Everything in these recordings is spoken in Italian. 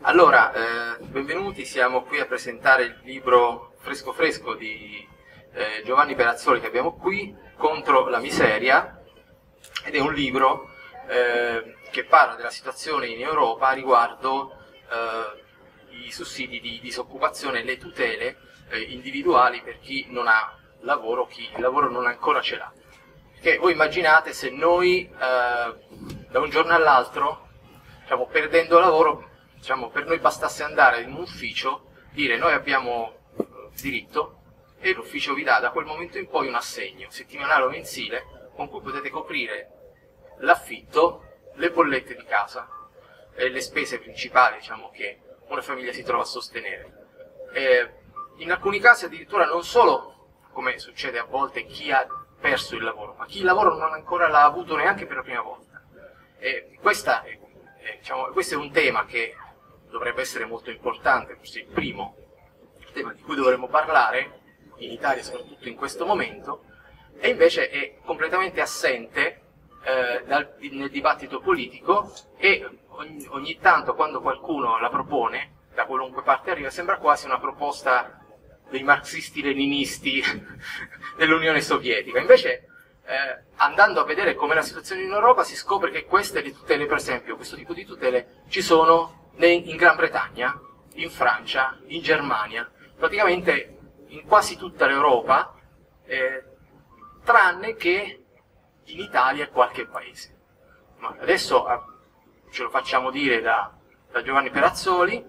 Allora, benvenuti, siamo qui a presentare il libro fresco fresco di Giovanni Perazzoli che abbiamo qui, Contro la miseria, ed è un libro che parla della situazione in Europa riguardo i sussidi di disoccupazione e le tutele individuali per chi non ha lavoro, chi il lavoro non ancora ce l'ha. Che voi immaginate se noi da un giorno all'altro, diciamo, perdendo lavoro, diciamo, per noi bastasse andare in un ufficio, dire noi abbiamo diritto e l'ufficio vi dà da quel momento in poi un assegno settimanale o mensile con cui potete coprire l'affitto, le bollette di casa e le spese principali, diciamo, che una famiglia si trova a sostenere. In alcuni casi addirittura non solo, come succede a volte, chi ha perso il lavoro, ma chi il lavoro non ancora l'ha avuto neanche per la prima volta. Questo è un tema che dovrebbe essere molto importante, forse il primo tema di cui dovremmo parlare, in Italia soprattutto in questo momento, e invece è completamente assente nel dibattito politico e ogni tanto quando qualcuno la propone, da qualunque parte arriva, sembra quasi una proposta dei marxisti-leninisti dell'Unione Sovietica. Invece andando a vedere com'è la situazione in Europa si scopre che queste tutele, per esempio, questo tipo di tutele ci sono in Gran Bretagna, in Francia, in Germania, praticamente in quasi tutta l'Europa, tranne che in Italia e qualche paese. Ma adesso ce lo facciamo dire da Giovanni Perazzoli,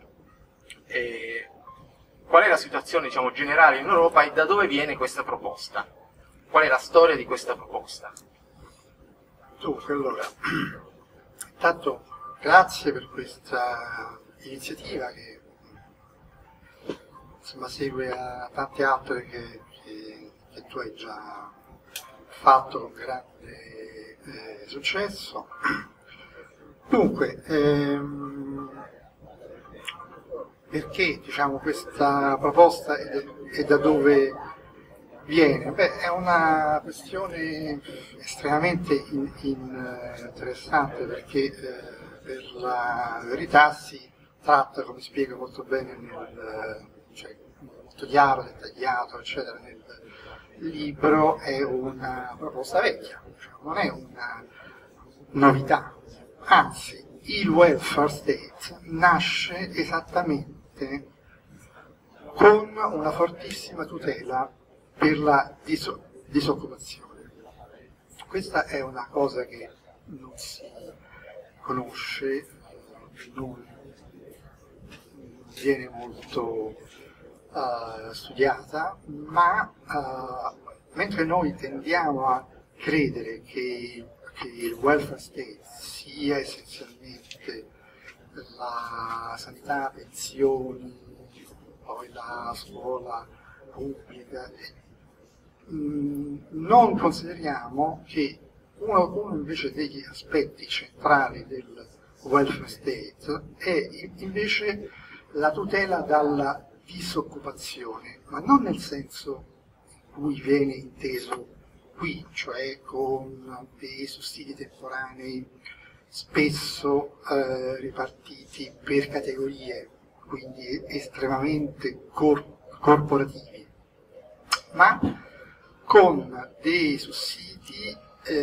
qual è la situazione, diciamo, generale in Europa e da dove viene questa proposta? Qual è la storia di questa proposta? Dunque, allora, intanto grazie per questa iniziativa che insomma segue a tante altre che tu hai già fatto con grande successo. Dunque, perché, diciamo, questa proposta e da dove viene? Beh, è una questione estremamente interessante perché per la verità si tratta, come spiega molto bene, cioè molto chiaro, dettagliato, eccetera, nel libro, è una proposta vecchia, cioè non è una novità, anzi il welfare state nasce esattamente con una fortissima tutela per la disoccupazione. Questa è una cosa che non si conosce, non viene molto studiata, ma mentre noi tendiamo a credere che il welfare state sia essenzialmente la sanità, pensioni, poi la scuola pubblica, non consideriamo che uno invece degli aspetti centrali del welfare state è invece la tutela dalla disoccupazione, ma non nel senso in cui viene inteso qui, cioè con dei sussidi temporanei spesso ripartiti per categorie, quindi estremamente corporativi, ma con dei sussidi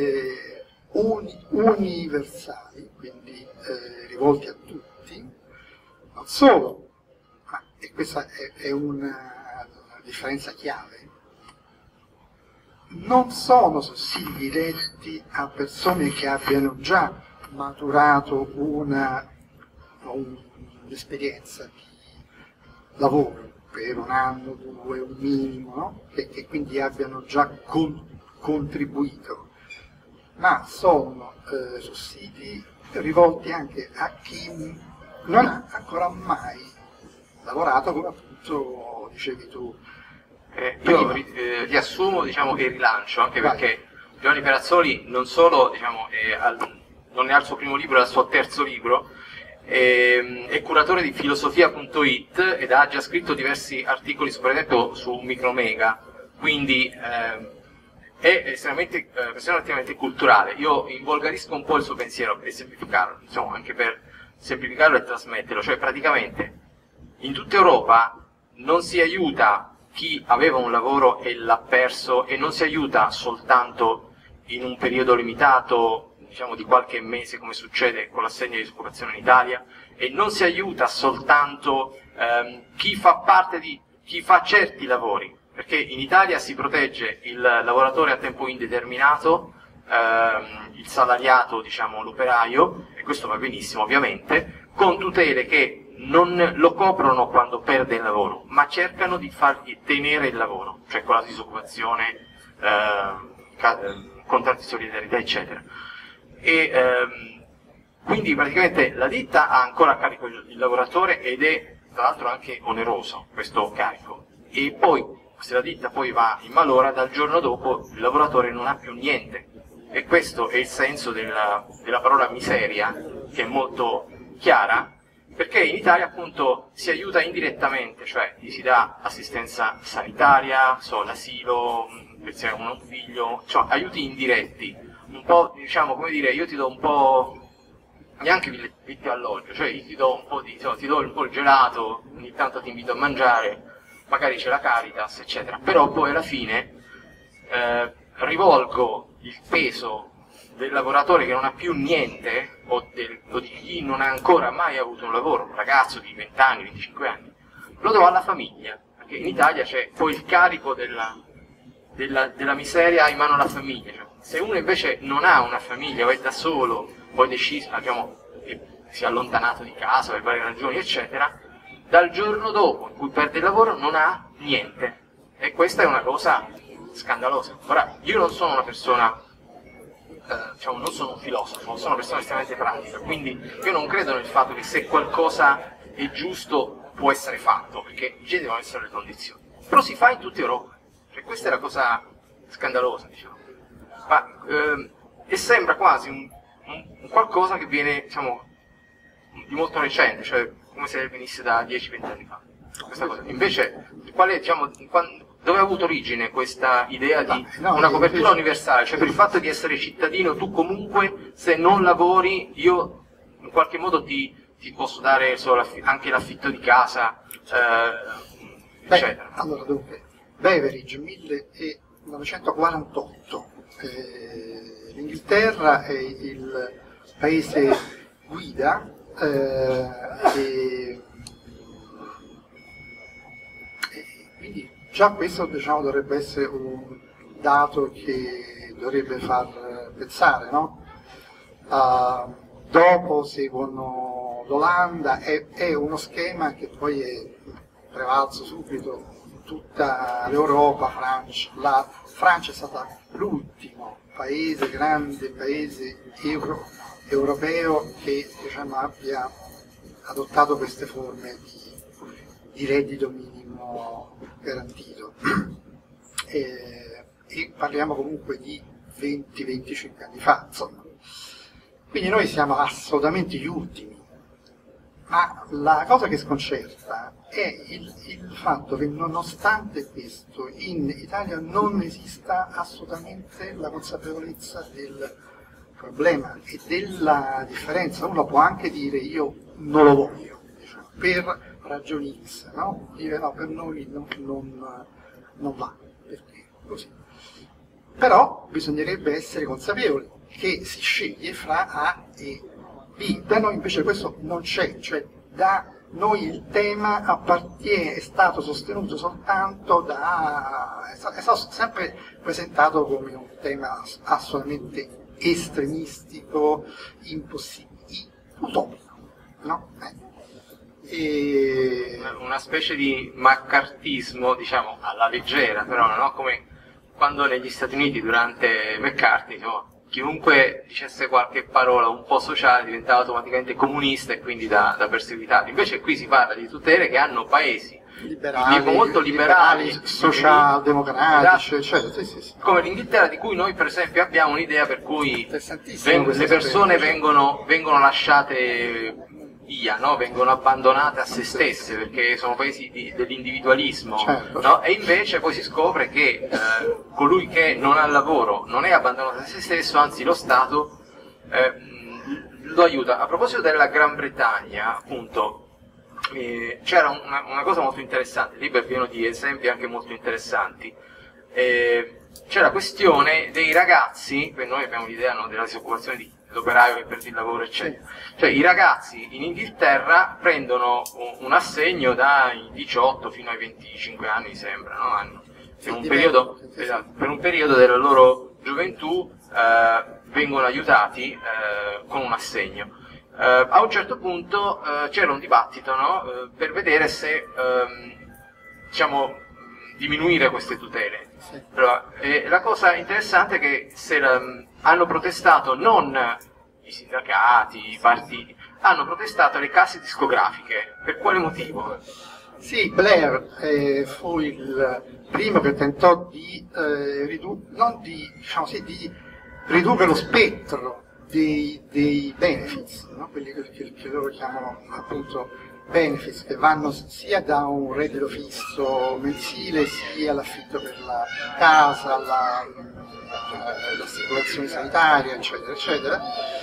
universali, quindi rivolti a tutti, non solo, e questa è una differenza chiave, non sono sussidi diretti a persone che abbiano già maturato un'esperienza di lavoro per un anno, due, un minimo, no? E che quindi abbiano già contribuito, ma sono sussidi rivolti anche a chi non ha ancora mai lavorato, come appunto dicevi tu. Io riassumo, diciamo, e rilancio, anche perché Giovanni Perazzoli non solo, diciamo, non è al suo primo libro, è al suo terzo libro, è curatore di filosofia.it ed ha già scritto diversi articoli, per esempio su Micromega, quindi è estremamente culturale. Io involgarisco un po' il suo pensiero per semplificarlo, diciamo, anche per semplificarlo e trasmetterlo, cioè praticamente in tutta Europa non si aiuta chi aveva un lavoro e l'ha perso, e non si aiuta soltanto in un periodo limitato, diciamo di qualche mese, come succede con l'assegno di disoccupazione in Italia, e non si aiuta soltanto chi fa certi lavori, perché in Italia si protegge il lavoratore a tempo indeterminato, il salariato, diciamo l'operaio, e questo va benissimo ovviamente, con tutele che non lo coprono quando perde il lavoro, ma cercano di fargli tenere il lavoro, cioè con la disoccupazione, contratti di solidarietà, eccetera. E quindi praticamente la ditta ha ancora a carico il lavoratore, ed è tra l'altro anche oneroso questo carico, e poi se la ditta poi va in malora, dal giorno dopo il lavoratore non ha più niente, e questo è il senso della parola miseria, che è molto chiara, perché in Italia appunto si aiuta indirettamente, cioè gli si dà assistenza sanitaria, l'asilo, pensiamo a un figlio, cioè aiuti indiretti, un po', diciamo, come dire, io ti do un po', neanche vitto alloggio, cioè io ti do un po' ti do un po' il gelato, ogni tanto ti invito a mangiare, magari c'è la Caritas, eccetera, però poi alla fine rivolgo il peso del lavoratore che non ha più niente, o di chi non ha ancora mai avuto un lavoro, un ragazzo di 20 anni, 25 anni, lo do alla famiglia, perché in Italia c'è poi il carico della miseria in mano alla famiglia. Cioè, se uno invece non ha una famiglia, o è da solo, o è deciso, diciamo, che si è allontanato di casa per varie ragioni, eccetera, dal giorno dopo in cui perde il lavoro non ha niente, e questa è una cosa scandalosa. Ora, io non sono una persona, diciamo, non sono un filosofo, sono una persona estremamente pratica, quindi io non credo nel fatto che se qualcosa è giusto può essere fatto, perché ci devono essere le condizioni, però si fa in tutta Europa, cioè questa è la cosa scandalosa, diciamo. Ma e sembra quasi un qualcosa che viene, diciamo, di molto recente, cioè come se venisse da 10-20 anni fa, questa cosa. Invece, qual è, diciamo, dove ha avuto origine questa idea di una copertura universale? Cioè, per il fatto di essere cittadino, tu comunque, se non lavori, io in qualche modo ti posso dare anche l'affitto di casa, eccetera. Allora, dunque, Beveridge, 1948, l'Inghilterra è il paese guida, e quindi già questo, diciamo, dovrebbe essere un dato che dovrebbe far pensare, no? Dopo seguono l'Olanda, è uno schema che poi è prevalso subito in tutta l'Europa. La Francia è stata l'ultimo paese, grande paese europeo che, diciamo, abbia adottato queste forme di reddito minimo garantito, e parliamo comunque di 20-25 anni fa, insomma. Quindi noi siamo assolutamente gli ultimi, ma la cosa che sconcerta è il fatto che nonostante questo in Italia non esista assolutamente la consapevolezza del problema e della differenza. Uno può anche dire io non lo voglio, diciamo, per ragioni X, no? Dire no, per noi non va, perché così. Però bisognerebbe essere consapevoli che si sceglie fra A e B. Da noi invece questo non c'è, cioè da noi il tema è stato sostenuto soltanto è stato sempre presentato come un tema assolutamente estremistico, impossibile, utopico, no? Una specie di maccartismo, diciamo, alla leggera, però, no? Come quando negli Stati Uniti durante McCarthy, diciamo, chiunque dicesse qualche parola un po' sociale diventava automaticamente comunista e quindi da perseguitare. Invece qui si parla di tutele che hanno paesi molto liberali, socialdemocratici, eccetera. Sì. Come l'Inghilterra, di cui noi per esempio abbiamo un'idea per cui le persone vengono lasciate via, no? Vengono abbandonate a se stesse, perché sono paesi dell'individualismo, certo. No? E invece poi si scopre che colui che non ha lavoro non è abbandonato a se stesso, anzi lo Stato lo aiuta. A proposito della Gran Bretagna, appunto, c'era una cosa molto interessante, il libro è pieno di esempi anche molto interessanti. C'è la questione dei ragazzi, per noi abbiamo l'idea, no, della disoccupazione dell'operaio che perde il lavoro, eccetera. Cioè i ragazzi in Inghilterra prendono un assegno dai 18 fino ai 25 anni, mi sembra, no? Hanno, per un periodo della loro gioventù vengono aiutati con un assegno. A un certo punto c'era un dibattito, no? Per vedere se diciamo, diminuire queste tutele. Sì. La cosa interessante è che hanno protestato non i sindacati, i partiti, hanno protestato le case discografiche. Per quale motivo? Sì, Blair fu il primo che tentò di ridurre lo spettro dei benefits, no? Quelli che loro chiamano appunto benefits, che vanno sia da un reddito fisso mensile sia l'affitto per la casa, l'assicurazione sanitaria, eccetera, eccetera,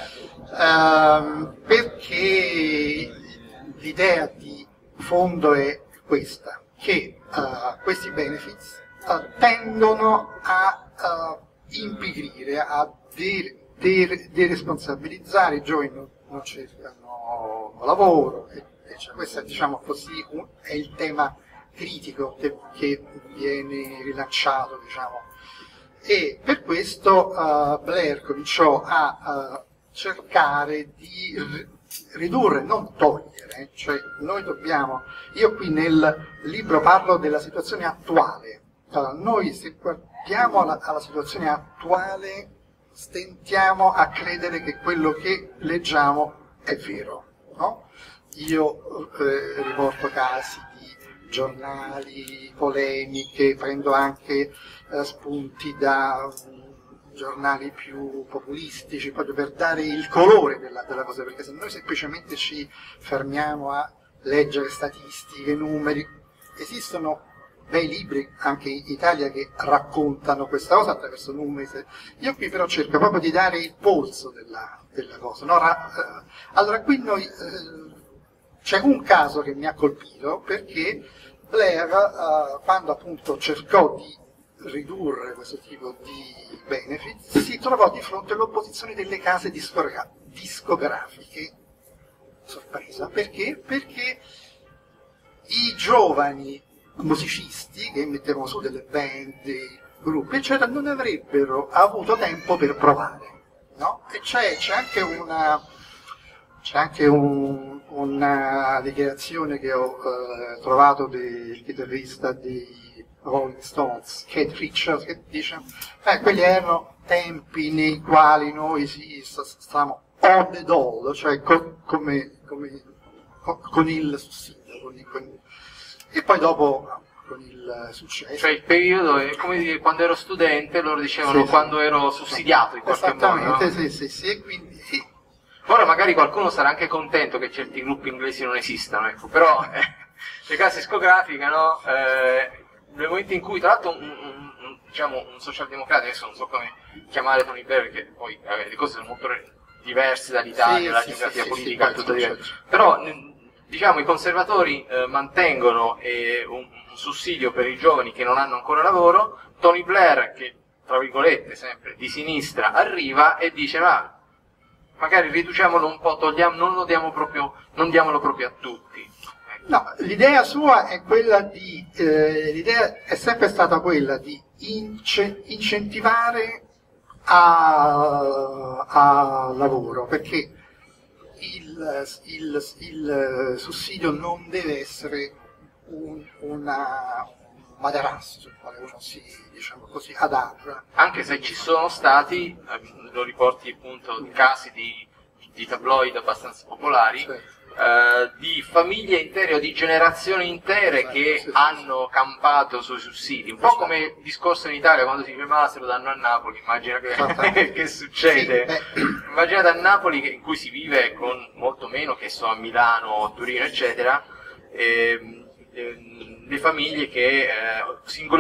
perché l'idea di fondo è questa, che questi benefits tendono a impigrire, a deresponsabilizzare i giovani, non cercano lavoro, eccetera. Questo, diciamo così, è il tema critico che viene rilanciato, diciamo. E per questo Blair cominciò a cercare di ridurre, non togliere, cioè noi dobbiamo, io qui nel libro parlo della situazione attuale, noi se guardiamo alla situazione attuale stentiamo a credere che quello che leggiamo è vero, no? Io riporto casi di giornali, polemiche, prendo anche spunti da giornali più populistici, proprio per dare il colore della cosa, perché se noi semplicemente ci fermiamo a leggere statistiche, numeri, esistono bei libri anche in Italia che raccontano questa cosa attraverso numeri. Io qui però cerco proprio di dare il polso della cosa, no? Allora qui c'è un caso che mi ha colpito, perché Blair, quando appunto cercò di ridurre questo tipo di benefit, si trovò di fronte all'opposizione delle case discografiche. Sorpresa, perché? Perché i giovani musicisti che mettevano su delle band, dei gruppi, eccetera, non avrebbero avuto tempo per provare, no? E c'è anche una dichiarazione che ho trovato del chitarrista dei Rolling Stones, Keith Richards, che dice quelli erano tempi nei quali noi stavamo on the dole, cioè con il sussidio, e poi dopo con il successo. Cioè il periodo è come dire, quando ero studente, loro dicevano sì, quando ero sussidiato in qualche modo. Esattamente, no? Sì, e quindi sì. Ora magari qualcuno sarà anche contento che certi gruppi inglesi non esistano, ecco, però le case discografiche, no? Nel momento in cui, tra l'altro, diciamo, un socialdemocratico, adesso non so come chiamare Tony Blair, perché poi le cose sono molto diverse dall'Italia, la geografia politica è tutta diversa, però diciamo i conservatori mantengono un sussidio per i giovani che non hanno ancora lavoro. Tony Blair, che tra virgolette sempre di sinistra, arriva e dice ma magari riduciamolo un po', non diamolo proprio a tutti. No, l'idea sua è quella l'idea è sempre stata quella di incentivare a lavoro, perché il sussidio non deve essere un materasso sul quale uno si, diciamo così, adatta. Anche se ci sono stati, lo riporti appunto in casi di tabloid abbastanza popolari, sì, di famiglie intere o di generazioni intere che hanno campato sui sussidi, un po' come il discorso in Italia quando si dice ma se lo danno a Napoli, immagina che succede. Sì, immaginate a Napoli in cui si vive con molto meno che so a Milano, Torino eccetera, le famiglie che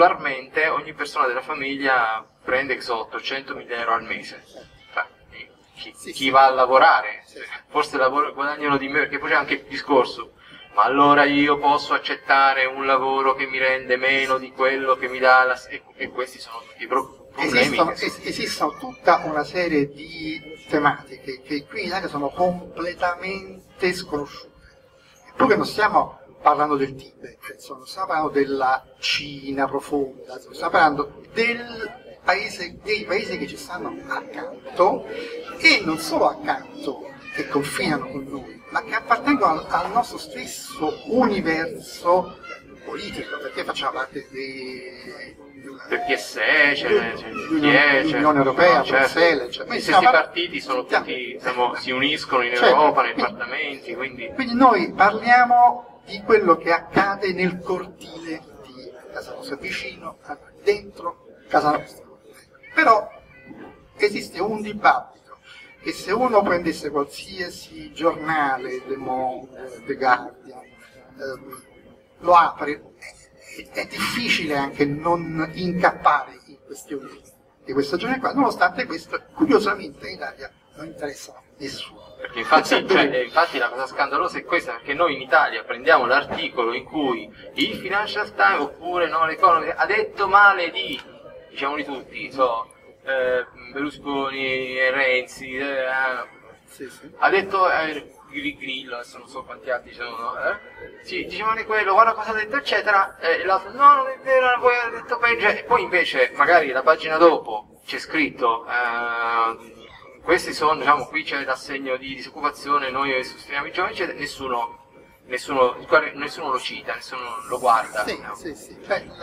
singolarmente ogni persona della famiglia prende 800.000 euro al mese. chi va a lavorare, forse guadagnano di me, perché poi c'è anche il discorso, ma allora io posso accettare un lavoro che mi rende meno di quello che mi dà e questi sono tutti i problemi. Esistono tutta una serie di tematiche che qui in Italia sono completamente sconosciute. Eppure non stiamo parlando del Tibet, non stiamo parlando della Cina profonda, stiamo parlando dei paesi che ci stanno accanto, e non solo accanto, che confinano con noi, ma che appartengono al nostro stesso universo politico, perché facciamo parte del PSE, l'Unione Europea, Bruxelles, i stessi partiti sono tutti, si uniscono in Europa, nei parlamenti, quindi noi parliamo di quello che accade nel cortile di casa nostra, vicino, dentro casa nostra. Però esiste un dibattito che, se uno prendesse qualsiasi giornale, Le Monde, The Guardian, lo apre, è difficile anche non incappare in questioni di questo genere qua, nonostante questo, curiosamente, in Italia non interessa nessuno. Perché infatti la cosa scandalosa è questa, perché noi in Italia prendiamo l'articolo in cui il Financial Times, oppure no, l'Economist, ha detto male di, diciamoli tutti, Berlusconi, Renzi, ha detto Grillo, adesso non so quanti altri sono, sì, dicevano di quello, guarda cosa ha detto, eccetera, e l'altro, no, non è vero, poi ha detto peggio, e poi invece, magari la pagina dopo, c'è scritto, questi sono, diciamo, qui c'è l'assegno di disoccupazione, noi sosteniamo i giovani, eccetera, nessuno lo cita, nessuno lo guarda. Sì.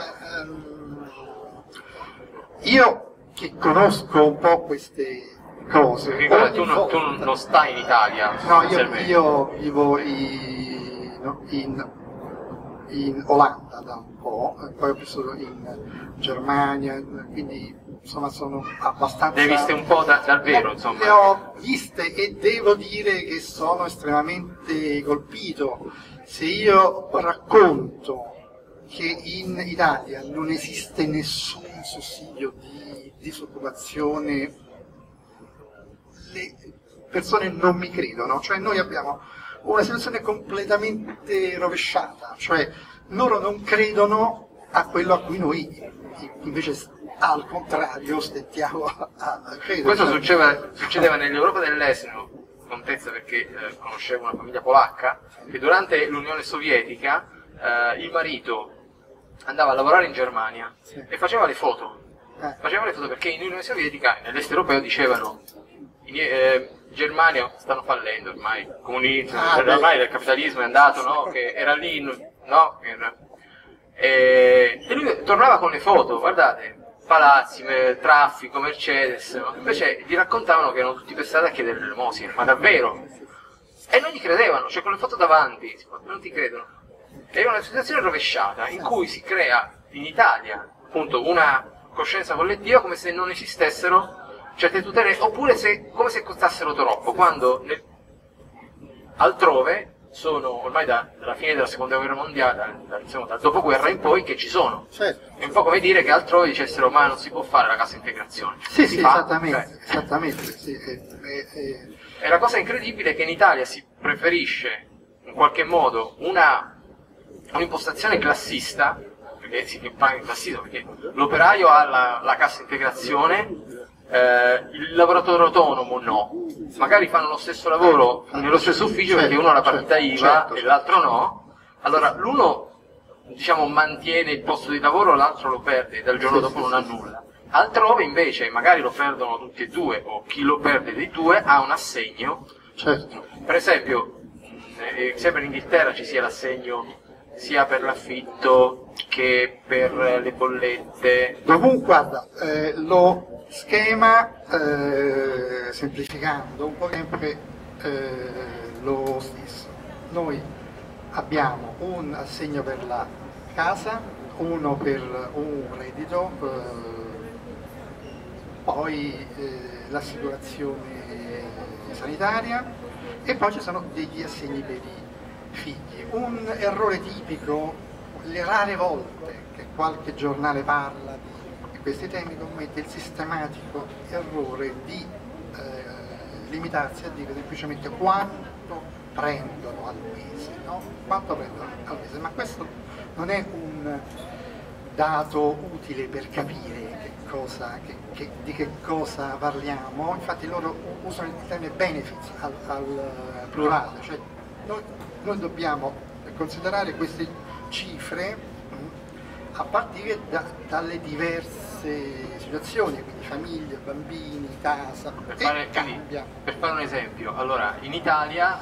Io che conosco un po' queste cose. Tu non stai in Italia? No, io vivo in Olanda da un po', poi ho vissuto in Germania, quindi insomma sono abbastanza... Le hai viste un po' dal vero, insomma? Le ho viste e devo dire che sono estremamente colpito. Se io racconto che in Italia non esiste nessun sussidio di disoccupazione, le persone non mi credono, cioè noi abbiamo una situazione completamente rovesciata, cioè loro non credono a quello a cui noi invece al contrario stentiamo a credere. Questo succedeva nell'Europa dell'Est, contezza, perché conoscevo una famiglia polacca che durante l'Unione Sovietica il marito andava a lavorare in Germania e faceva le foto. Perché in Unione Sovietica, nell'est europeo, dicevano Germania stanno fallendo ormai, comunismo, ormai il capitalismo è andato, no? Che era lì, no? E lui tornava con le foto, guardate, palazzi, traffico, Mercedes, no? Invece gli raccontavano che erano tutti per strada a chiedere l'elemosina, ma davvero? E non gli credevano, cioè con le foto davanti, non ti credono. È una situazione rovesciata in cui si crea in Italia appunto una coscienza collettiva come se non esistessero certe tutele, oppure come se costassero troppo, quando altrove sono ormai dalla fine della seconda guerra mondiale, dal dopoguerra in poi, che ci sono. Certo. È un po' come dire che altrove dicessero ma non si può fare la cassa integrazione. Sì, esattamente. Sì. E la cosa incredibile è che in Italia si preferisce in qualche modo un'impostazione classista, perché si parla di classismo, perché l'operaio ha la cassa integrazione, il lavoratore autonomo no, magari fanno lo stesso lavoro nello stesso ufficio perché uno ha la partita IVA e l'altro no, allora l'uno diciamo mantiene il posto di lavoro, l'altro lo perde, dal giorno dopo non ha nulla. Altrove invece magari lo perdono tutti e due, o chi lo perde dei due ha un assegno. Certo. Per esempio, sempre in Inghilterra ci sia l'assegno sia per l'affitto che per le bollette. Dovunque, guarda, lo schema, semplificando un po' sempre, lo stesso. Noi abbiamo un assegno per la casa, uno per un reddito, poi l'assicurazione sanitaria, e poi ci sono degli assegni per i figli. Un errore tipico, le rare volte che qualche giornale parla di questi temi, commette il sistematico errore di limitarsi a dire semplicemente quanto prendono al mese, no? Quanto prendono al mese, ma questo non è un dato utile per capire di che cosa parliamo. Infatti loro usano il termine benefits al plurale, cioè noi dobbiamo considerare queste cifre a partire dalle diverse situazioni, quindi famiglie, bambini, casa, per cambia. fare un esempio, allora in Italia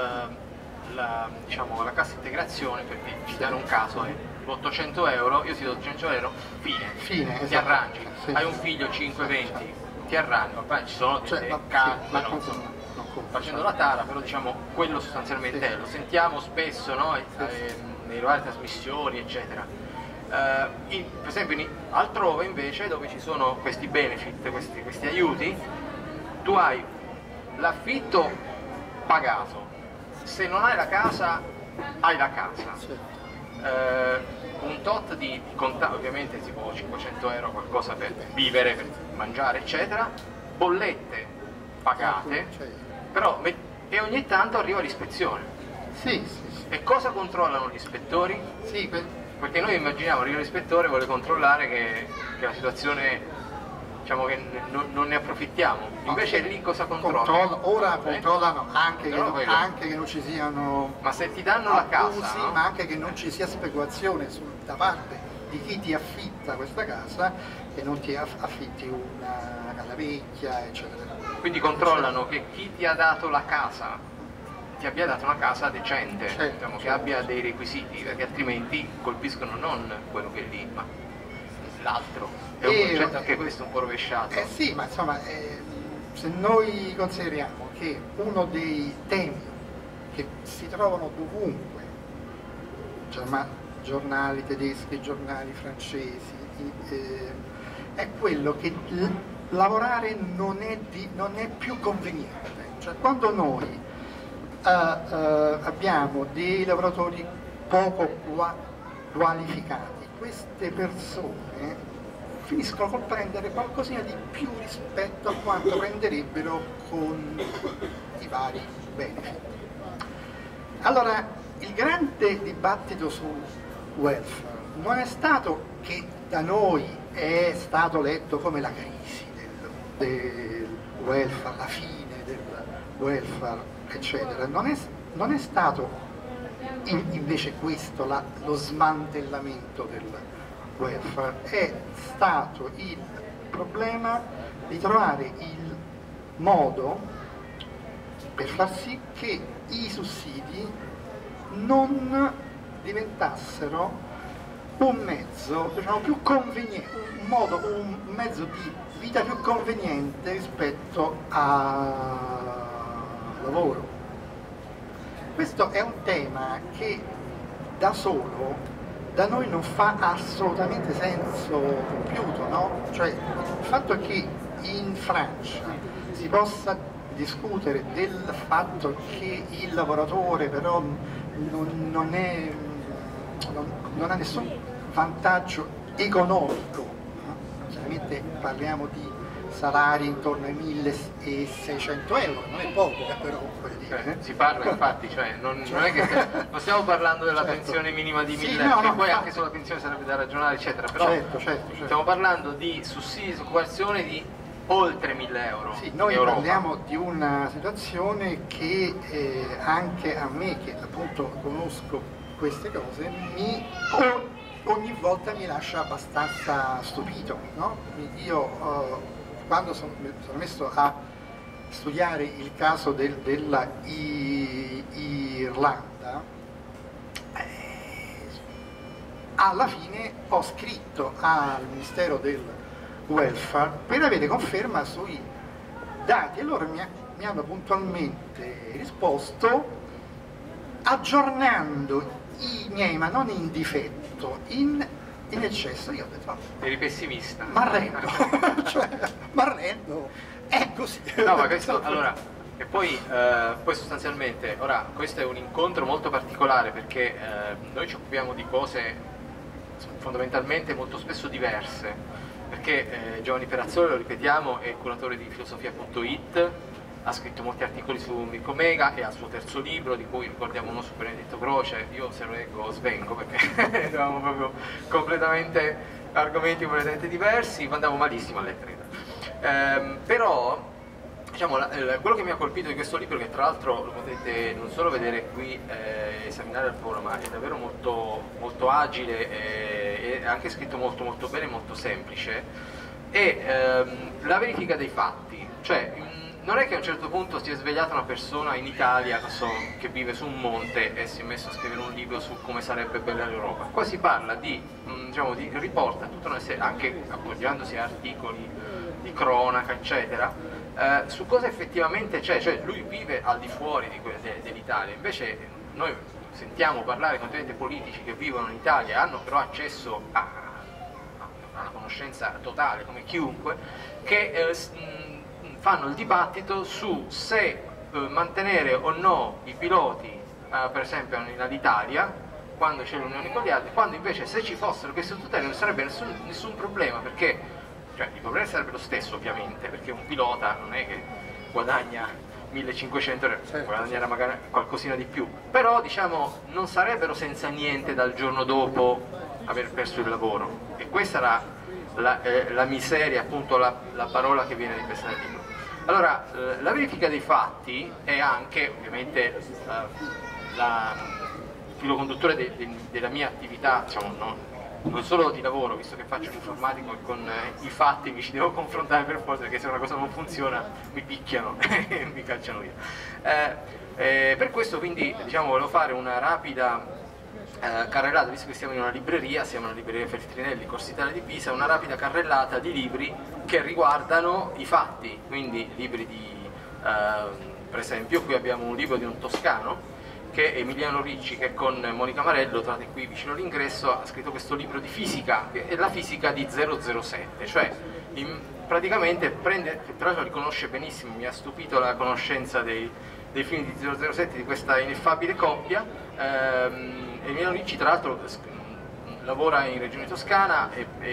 diciamo, la cassa integrazione, per citare un caso, è 800 euro, io ti do 800 euro, fine, ti esatto. arrangi, Sì. hai un figlio 5-20, ti arrangi, vabbè, ci sono delle case, facendo la tara, però diciamo quello sostanzialmente è, lo sentiamo spesso, no? Nelle varie trasmissioni eccetera. Per esempio altrove invece, dove ci sono questi benefit, questi aiuti, tu hai l'affitto pagato, se non hai la casa hai la casa, un tot di contatto, ovviamente tipo 500 euro, qualcosa per vivere, per mangiare eccetera, bollette pagate, però e ogni tanto arriva l'ispezione. Sì. E cosa controllano gli ispettori? Sì, perché noi immaginiamo arriva l'ispettore e vuole controllare che la situazione, diciamo, che non ne approfittiamo, invece lì cosa controllano? Ora controllano anche che non ci siano, ma se ti danno abusi, la casa, no? ma anche che non ci sia speculazione da parte di chi ti affitta questa casa, che non ti affitti una casa vecchia, eccetera. Quindi controllano che chi ti ha dato la casa ti abbia dato una casa decente, diciamo, che abbia dei requisiti, perché altrimenti colpiscono non quello che è lì, ma l'altro. È un concetto anche questo un po' rovesciato. Sì, ma insomma, se noi consideriamo che uno dei temi che si trovano dovunque, giornali tedeschi, giornali francesi, è quello che lavorare non è più conveniente. Cioè, quando noi abbiamo dei lavoratori poco qualificati, queste persone finiscono col prendere qualcosina di più rispetto a quanto prenderebbero con i vari benefit. Allora, il grande dibattito sul welfare non è stato che da noi è stato letto come la crisi del welfare, la fine del welfare, eccetera. Non è stato invece questo lo smantellamento del welfare, è stato il problema di trovare il modo per far sì che i sussidi non diventassero un mezzo, diciamo, più conveniente, un mezzo di vita più conveniente rispetto al lavoro. Questo è un tema che da solo da noi non fa assolutamente senso compiuto, no? Cioè, il fatto che in Francia si possa discutere del fatto che il lavoratore però non ha nessun vantaggio economico, no? Chiaramente parliamo di salari intorno ai 1.600 euro, non è poco, però voglio dire. Si parla infatti, cioè non è che non stiamo parlando della pensione minima di 1.000 euro, che poi anche sulla pensione sarebbe da ragionare eccetera, però stiamo parlando di sussidi di disoccupazione di oltre 1.000 euro. Sì, noi parliamo di una situazione che anche a me, che appunto conosco queste cose, ogni volta mi lascia abbastanza stupito, no? Io quando sono messo a studiare il caso della Irlanda, alla fine ho scritto al Ministero del Welfare per avere conferma sui dati e loro mi hanno puntualmente risposto aggiornando i miei, ma non in difetto, in eccesso. Io ho detto, eri pessimista. M'arrendo, è così. No, ma questo, allora, e poi sostanzialmente, ora, questo è un incontro molto particolare perché noi ci occupiamo di cose fondamentalmente molto spesso diverse, perché Giovanni Perazzoli, lo ripetiamo, è curatore di filosofia.it, ha scritto molti articoli su Mirko Mega e ha il suo terzo libro, di cui ricordiamo uno su Benedetto Croce. Io se lo leggo svengo perché eravamo proprio completamente argomenti completamente diversi, ma andavo malissimo a lettera. Però diciamo, quello che mi ha colpito di questo libro, che tra l'altro lo potete non solo vedere qui, esaminare al foro, ma è davvero molto, molto agile e anche scritto molto molto bene, molto semplice, è la verifica dei fatti. Cioè, non è che a un certo punto si è svegliata una persona in Italia che vive su un monte e si è messo a scrivere un libro su come sarebbe bella l'Europa. Qua si parla diciamo, riporta tutta una serie, anche appoggiandosi a articoli di cronaca, eccetera, su cosa effettivamente c'è. Cioè lui vive al di fuori dell'Italia, invece noi sentiamo parlare continuamente politici che vivono in Italia e hanno però accesso a una conoscenza totale come chiunque, che fanno il dibattito su se mantenere o no i piloti, per esempio all'Italia, quando c'è l'unione con gli altri, quando invece se ci fossero queste tutele non sarebbe nessun problema, perché cioè, il problema sarebbe lo stesso ovviamente, perché un pilota non è che guadagna 1500 euro, guadagnerà magari qualcosina di più, però diciamo non sarebbero senza niente dal giorno dopo aver perso il lavoro, e questa era la miseria, appunto la parola che viene ripresa nel libro. Allora, la verifica dei fatti è anche ovviamente il filo conduttore della mia attività, diciamo, non solo di lavoro, visto che faccio l'informatico e con i fatti mi ci devo confrontare per forza, perché se una cosa non funziona mi picchiano e mi cacciano via. Per questo quindi diciamo, volevo fare una rapida carrellata, visto che siamo in una libreria Feltrinelli, Corso Italia di Pisa, una rapida carrellata di libri che riguardano i fatti, quindi libri per esempio qui abbiamo un libro di un toscano, che è Emiliano Ricci, che con Monica Marello, trovate qui vicino all'ingresso, ha scritto questo libro di fisica, che è la fisica di 007, cioè praticamente prende, tra l'altro riconosce benissimo, mi ha stupito la conoscenza dei film di 007, di questa ineffabile coppia. Emiliano Ricci tra l'altro lavora in Regione Toscana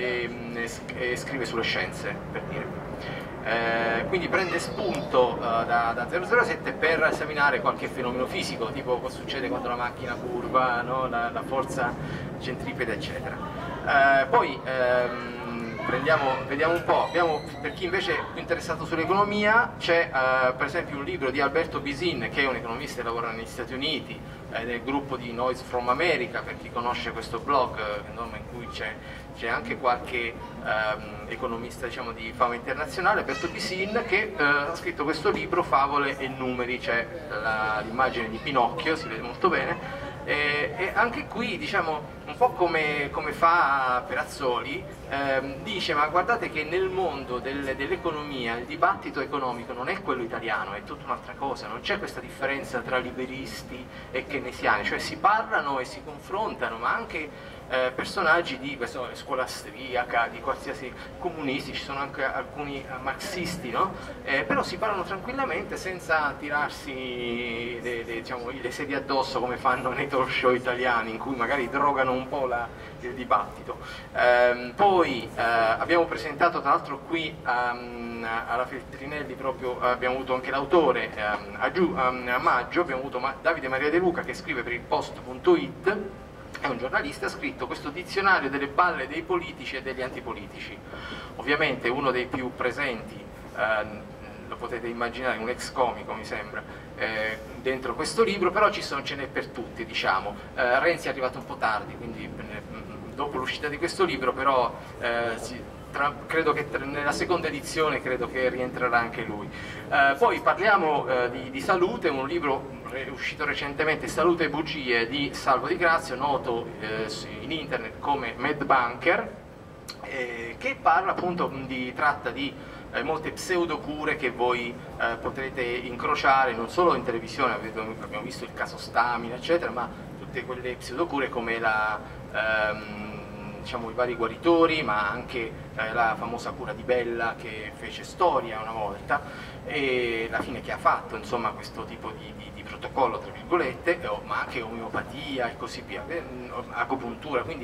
e scrive sulle scienze, per dire. Quindi prende spunto da 007 per esaminare qualche fenomeno fisico, tipo cosa succede quando la macchina curva, no? la forza centripeta, eccetera. Poi vediamo un po', per chi invece è più interessato sull'economia, c'è per esempio un libro di Alberto Bisin, che è un economista e lavora negli Stati Uniti, del gruppo di Noise from America, per chi conosce questo blog, in cui c'è anche qualche economista, diciamo, di fama internazionale, Alberto Bisin, che ha scritto questo libro, Favole e numeri, c'è l'immagine di Pinocchio, si vede molto bene. E anche qui, diciamo, un po' come fa Perazzoli, dice: ma guardate che nel mondo dell'economia il dibattito economico non è quello italiano, è tutta un'altra cosa, non c'è questa differenza tra liberisti e keynesiani, cioè si parlano e si confrontano, ma anche personaggi di questa scuola austriaca, di qualsiasi comunisti, ci sono anche alcuni marxisti, no? Però si parlano tranquillamente senza tirarsi diciamo, le sedie addosso come fanno nei talk show italiani, in cui magari drogano un po' il dibattito. Poi abbiamo presentato tra l'altro qui alla Feltrinelli, proprio abbiamo avuto anche l'autore, a maggio abbiamo avuto Davide Maria De Luca, che scrive per il Post.it, è un giornalista, ha scritto questo dizionario delle balle dei politici e degli antipolitici. Ovviamente uno dei più presenti, lo potete immaginare, un ex comico mi sembra, dentro questo libro, però ce n'è per tutti, diciamo. Renzi è arrivato un po' tardi, quindi dopo l'uscita di questo libro, però credo che nella seconda edizione credo che rientrerà anche lui. Poi parliamo di salute, un libro uscito recentemente, Salute e bugie, di Salvo Di Grazia, noto in internet come Mad Bunker, che parla appunto tratta di molte pseudocure che voi potrete incrociare non solo in televisione, abbiamo visto il caso Stamina eccetera, ma tutte quelle pseudocure come diciamo, i vari guaritori, ma anche la famosa cura di Bella, che fece storia una volta, e la fine che ha fatto, insomma, questo tipo di protocollo, tra virgolette, ma anche omeopatia e così via, agopuntura, quindi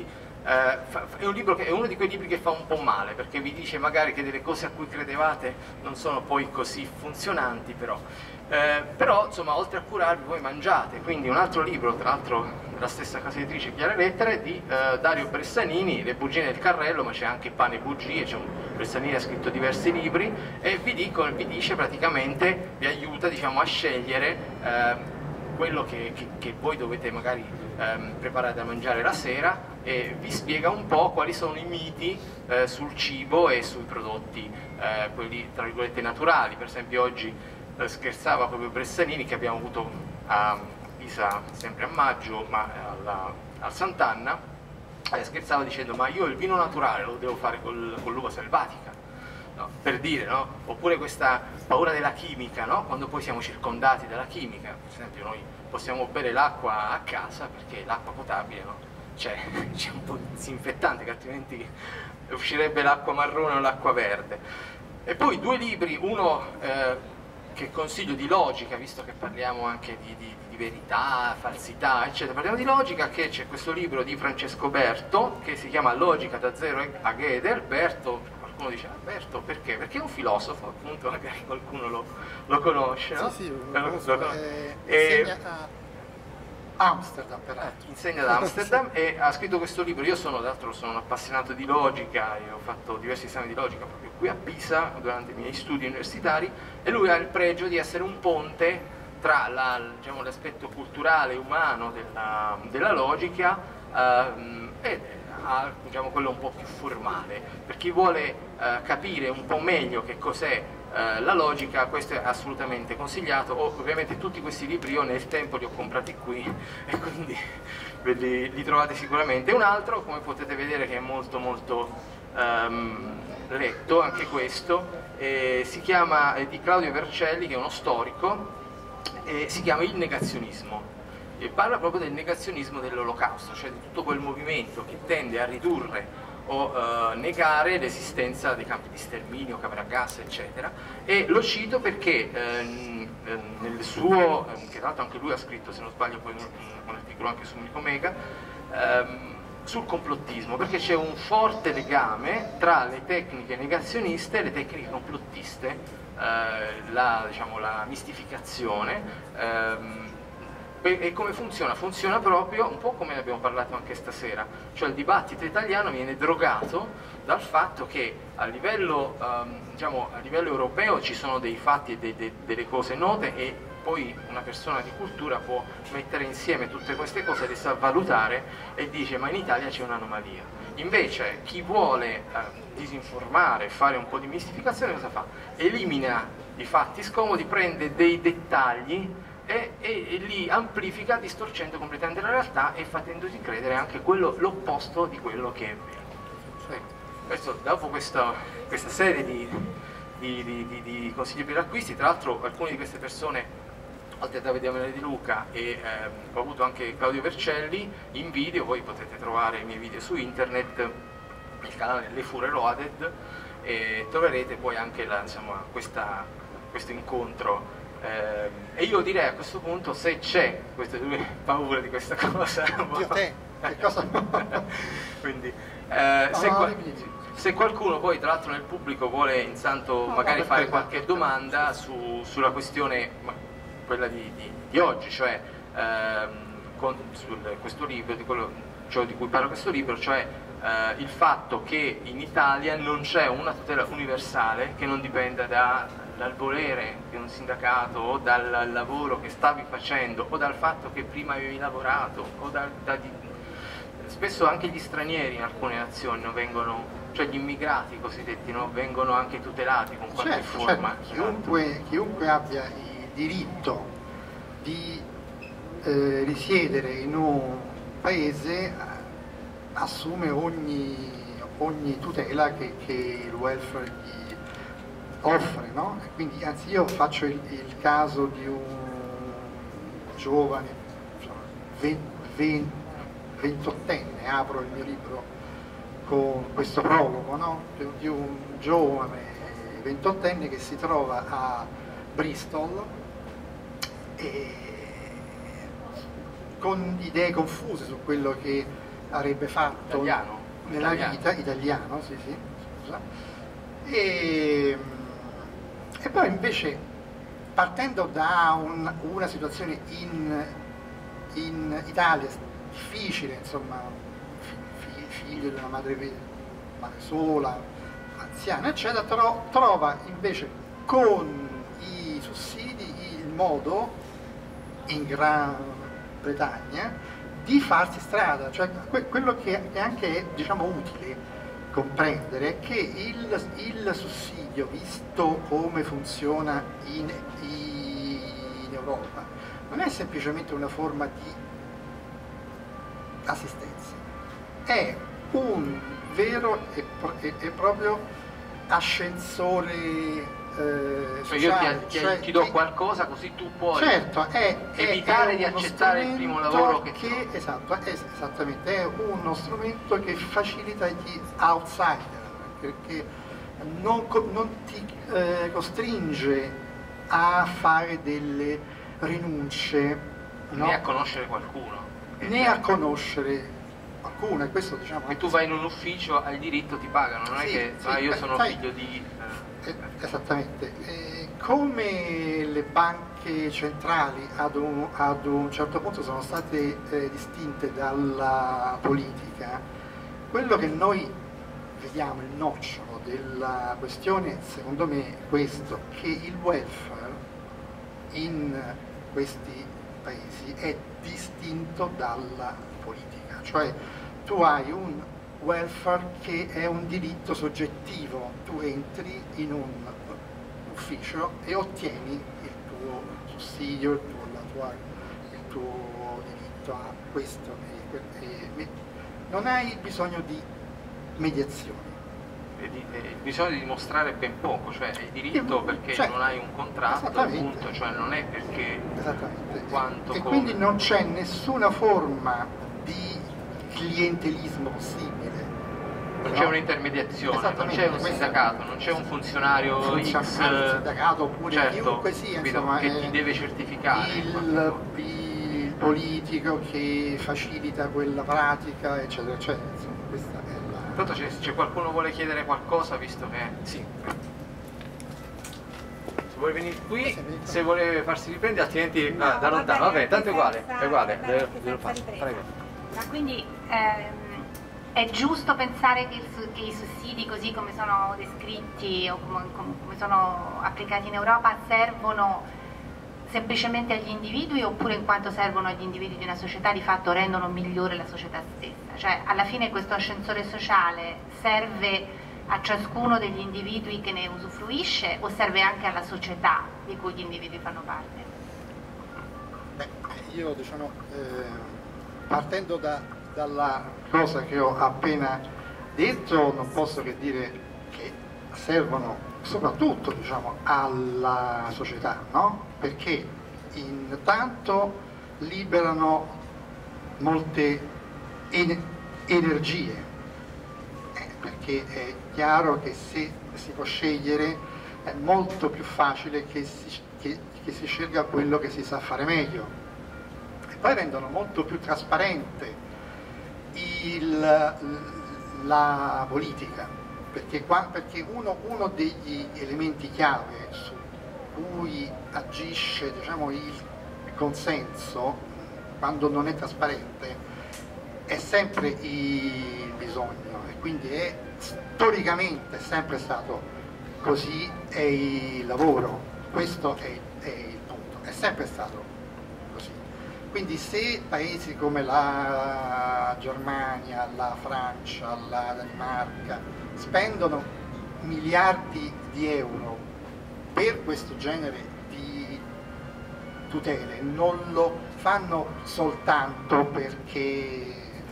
è un libro è uno di quei libri che fa un po' male, perché vi dice magari che delle cose a cui credevate non sono poi così funzionanti, però insomma, oltre a curarvi voi mangiate. Quindi un altro libro, tra l'altro della stessa casa editrice Chiare Lettere, di Dario Bressanini, Le bugie nel carrello, ma c'è anche Pane e bugie, Bressanini ha scritto diversi libri e vi dice praticamente, vi aiuta, diciamo, a scegliere quello che voi dovete magari preparare da mangiare la sera, e vi spiega un po' quali sono i miti sul cibo e sui prodotti, quelli tra virgolette naturali. Per esempio oggi scherzava proprio Bressanini che abbiamo avuto a Pisa sempre a maggio, ma al Sant'Anna, scherzava dicendo: ma io il vino naturale lo devo fare con l'uva selvatica. No, per dire, no? Oppure questa paura della chimica, no? Quando poi siamo circondati dalla chimica. Per esempio noi possiamo bere l'acqua a casa perché l'acqua potabile, no? C'è un po' di disinfettante, che altrimenti uscirebbe l'acqua marrone o l'acqua verde. E poi due libri, uno che consiglio di logica, visto che parliamo anche di verità, falsità, eccetera, parliamo di logica, che c'è questo libro di Francesco Berto che si chiama Logica da zero a Gödel. Berto, qualcuno dice Berto perché? Perché è un filosofo, appunto, magari qualcuno lo conosce, no? Sì, lo conosco. Insegna a Amsterdam, peraltro. Insegna ad Amsterdam e ha scritto questo libro. Io tra l'altro sono un appassionato di logica e ho fatto diversi esami di logica proprio qui a Pisa durante i miei studi universitari, e lui ha il pregio di essere un ponte tra diciamo, l'aspetto culturale umano della logica e diciamo, quello un po' più formale. Per chi vuole capire un po' meglio che cos'è la logica, questo è assolutamente consigliato. Ovviamente tutti questi libri io nel tempo li ho comprati qui e quindi li trovate sicuramente. Un altro, come potete vedere, che è molto molto letto, anche questo, si chiama, di Claudio Vercelli, che è uno storico, e si chiama Il negazionismo, e parla proprio del negazionismo dell'Olocausto, cioè di tutto quel movimento che tende a ridurre o negare l'esistenza dei campi di sterminio, camere a gas, eccetera. E lo cito perché nel suo, che tra l'altro anche lui ha scritto, se non sbaglio, poi un articolo anche su Nicomega, sul complottismo, perché c'è un forte legame tra le tecniche negazioniste e le tecniche complottiste, diciamo, la mistificazione. E come funziona? Funziona proprio un po' come ne abbiamo parlato anche stasera, cioè il dibattito italiano viene drogato dal fatto che a livello, diciamo, a livello europeo ci sono dei fatti e delle cose note, e poi una persona di cultura può mettere insieme tutte queste cose, le sa valutare e dice: ma in Italia c'è un'anomalia. Invece chi vuole disinformare, fare un po' di mistificazione, cosa fa? Elimina i fatti scomodi, prende dei dettagli e li amplifica, distorcendo completamente la realtà e facendosi credere anche l'opposto di quello che è vero. Questo, dopo questa serie di consigli per acquisti, tra l'altro alcune di queste persone, oltre a Davide Amelio Di Luca, e ho avuto anche Claudio Vercelli in video, voi potete trovare i miei video su internet, il canale Le Fure Loaded, e troverete poi anche questo incontro. E io direi a questo punto, se c'è queste due paure di questa cosa, Dio te, che cosa? Quindi se qualcuno poi tra l'altro nel pubblico vuole intanto magari fare qualche domanda sulla questione, quella di oggi, cioè su questo libro, di cui parla questo libro, cioè il fatto che in Italia non c'è una tutela universale che non dipenda dal volere di un sindacato, o dal lavoro che stavi facendo, o dal fatto che prima avevi lavorato, o spesso anche gli stranieri in alcune nazioni non vengono, cioè gli immigrati cosiddetti, no, vengono anche tutelati con qualche forma. Chiunque abbia il diritto di risiedere in un paese assume ogni tutela che il welfare gli offre, no? Quindi, anzi, io faccio il caso di un giovane, ventottenne, apro il mio libro con questo prologo, no? Di un giovane ventottenne che si trova a Bristol con idee confuse su quello che avrebbe fatto. Italiano? nella vita, italiano, sì, sì, scusa, e poi invece partendo da una situazione in Italia difficile, insomma, figlio di una madre sola, anziana, eccetera, trova invece con i sussidi il modo in Gran Bretagna di farsi strada, cioè quello che anche è, diciamo, utile comprendere è che il sussidio, visto come funziona in Europa, non è semplicemente una forma di assistenza, è un vero e proprio ascensore sociale. Io ti do qualcosa così tu puoi evitare di accettare il primo lavoro che esatto, esattamente, è uno strumento che facilita gli outsider, perché non ti costringe a fare delle rinunce, no? Né a conoscere qualcuno. Né a conoscere qualcuno, e questo, diciamo, che tu vai in un ufficio, hai diritto, ti pagano, non è che io sono figlio di... Esattamente. Come le banche centrali ad un certo punto sono state distinte dalla politica, quello che noi vediamo, il nocciolo della questione, secondo me, è questo, che il welfare in questi paesi è distinto dalla politica, cioè tu hai un welfare che è un diritto soggettivo, tu entri in un ufficio e ottieni il tuo sussidio, il tuo diritto a questo, non hai bisogno di mediazioni. Bisogna dimostrare ben poco, cioè hai diritto perché non hai un contratto, appunto, cioè non è perché quanto e quindi non c'è nessuna forma di clientelismo possibile. Non c'è un'intermediazione, non c'è un sindacato, non c'è un funzionario X, un sindacato oppure chiunque sia, insomma, che ti deve certificare. Il politico che facilita quella pratica, eccetera, eccetera. Insomma, questa è la... Tanto c'è qualcuno vuole chiedere qualcosa, visto che... Sì. Se vuole venire qui, se vuole farsi riprendere, altrimenti da lontano. Vabbè, tanto è uguale, devo fare. Ma quindi è giusto pensare che i sussidi, così come sono descritti o come sono applicati in Europa, servono semplicemente agli individui, oppure in quanto servono agli individui di una società di fatto rendono migliore la società stessa? Cioè alla fine questo ascensore sociale serve a ciascuno degli individui che ne usufruisce o serve anche alla società di cui gli individui fanno parte? Beh, io, diciamo, partendo dalla cosa che ho appena detto, non posso che dire che servono soprattutto, diciamo, alla società, no? Perché intanto liberano molte energie, perché è chiaro che se si può scegliere è molto più facile che si scelga quello che si sa fare meglio, e poi rendono molto più trasparente la politica, perché uno degli elementi chiave su cui agisce, diciamo, il consenso quando non è trasparente è sempre il bisogno, e quindi storicamente è sempre stato così. È il lavoro, questo è il punto, è sempre stato così. Quindi se paesi come la Germania, la Francia, la Danimarca spendono miliardi di euro per questo genere di tutele, non lo fanno soltanto perché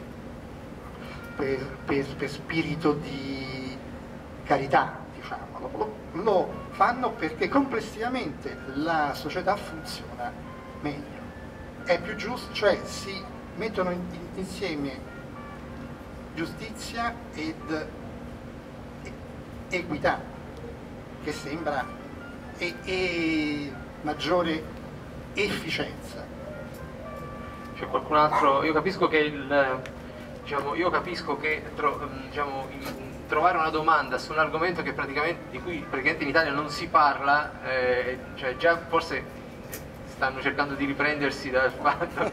per spirito di carità, diciamo, lo fanno perché complessivamente la società funziona meglio, è più giusto, cioè si mettono insieme giustizia ed equità, che sembra, e maggiore efficienza. C'è qualcun altro? Io capisco che diciamo, io capisco che diciamo, trovare una domanda su un argomento che di cui praticamente in Italia non si parla, cioè già forse stanno cercando di riprendersi dal fatto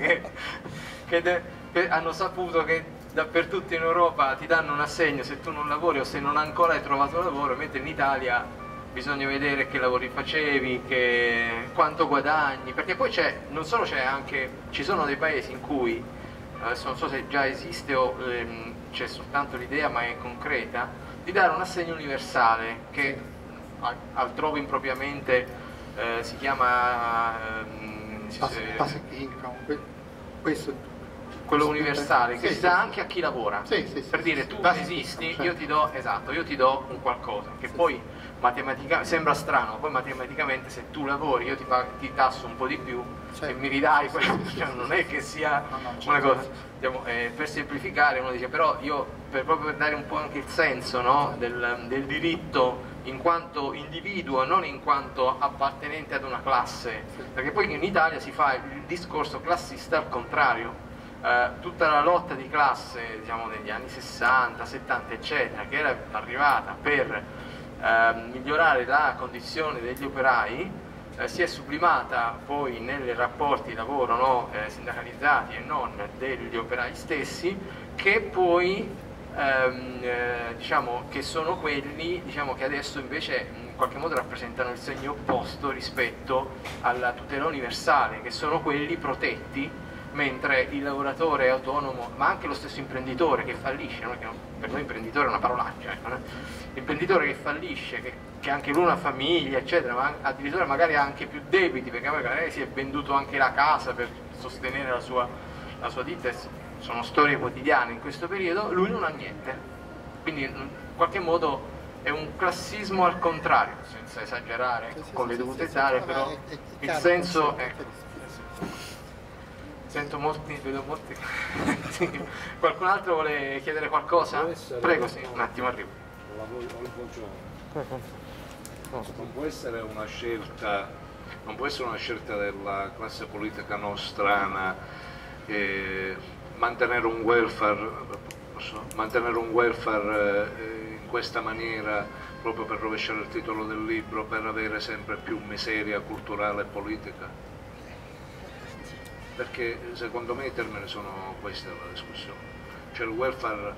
che hanno saputo che dappertutto in Europa ti danno un assegno se tu non lavori o se non ancora hai trovato lavoro, mentre in Italia bisogna vedere che lavori facevi, quanto guadagni, perché poi non solo ci sono dei paesi in cui, adesso non so se già esiste o c'è soltanto l'idea ma è concreta, di dare un assegno universale che altrove impropriamente si chiama basic income, questo quello universale, che sì, si dà sì, anche a chi lavora, sì, per dire tu basic esisti, income, io ti do un qualcosa, che poi matematicamente sembra strano, poi matematicamente se tu lavori io ti tasso un po' di più e mi ridai quello, cioè, non è che sia una cosa, diciamo, per semplificare uno dice, però io proprio per dare un po' anche il senso, no, del diritto in quanto individuo, non in quanto appartenente ad una classe, perché poi in Italia si fa il discorso classista al contrario. Tutta la lotta di classe, diciamo, negli anni 60, 70 eccetera, che era arrivata per migliorare la condizione degli operai, si è sublimata poi nei rapporti di lavoro, no, sindacalizzati e non degli operai stessi, che poi diciamo che sono quelli, diciamo, che adesso invece in qualche modo rappresentano il segno opposto rispetto alla tutela universale, che sono quelli protetti, mentre il lavoratore autonomo, ma anche lo stesso imprenditore che fallisce, no? Per noi imprenditore è una parolaccia, ecco, no? L'imprenditore che fallisce, che anche lui ha una famiglia, eccetera, ma addirittura magari ha anche più debiti, perché magari si è venduto anche la casa per sostenere la sua ditta, sono storie quotidiane in questo periodo, lui non ha niente. Quindi in qualche modo è un classismo al contrario, senza esagerare, con le dovute tare, però il senso è... Sento molti, vedo molti. Sì. Qualcun altro vuole chiedere qualcosa? Prego, sì, un attimo arrivo. Non può essere una scelta, non può essere una scelta della classe politica nostrana mantenere un welfare in questa maniera, proprio per rovesciare il titolo del libro, per avere sempre più miseria culturale e politica? Perché secondo me i termini sono questi della discussione, cioè il welfare,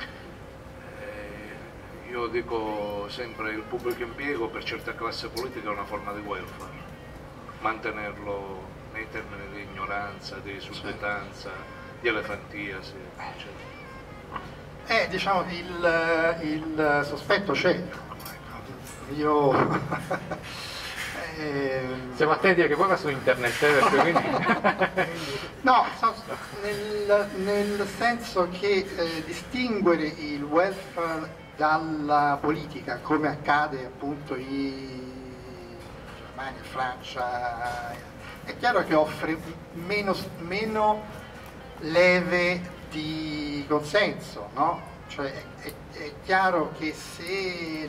io dico sempre il pubblico impiego per certe classi politiche è una forma di welfare, mantenerlo nei termini di ignoranza, di sudditanza, di elefantiasi, eccetera. Diciamo il sospetto c'è, io siamo attenti perché poi va su internet, perché quindi... No, nel senso che distinguere il welfare dalla politica, come accade appunto in Germania, Francia, è chiaro che offre meno leve di consenso, no? Cioè è chiaro che se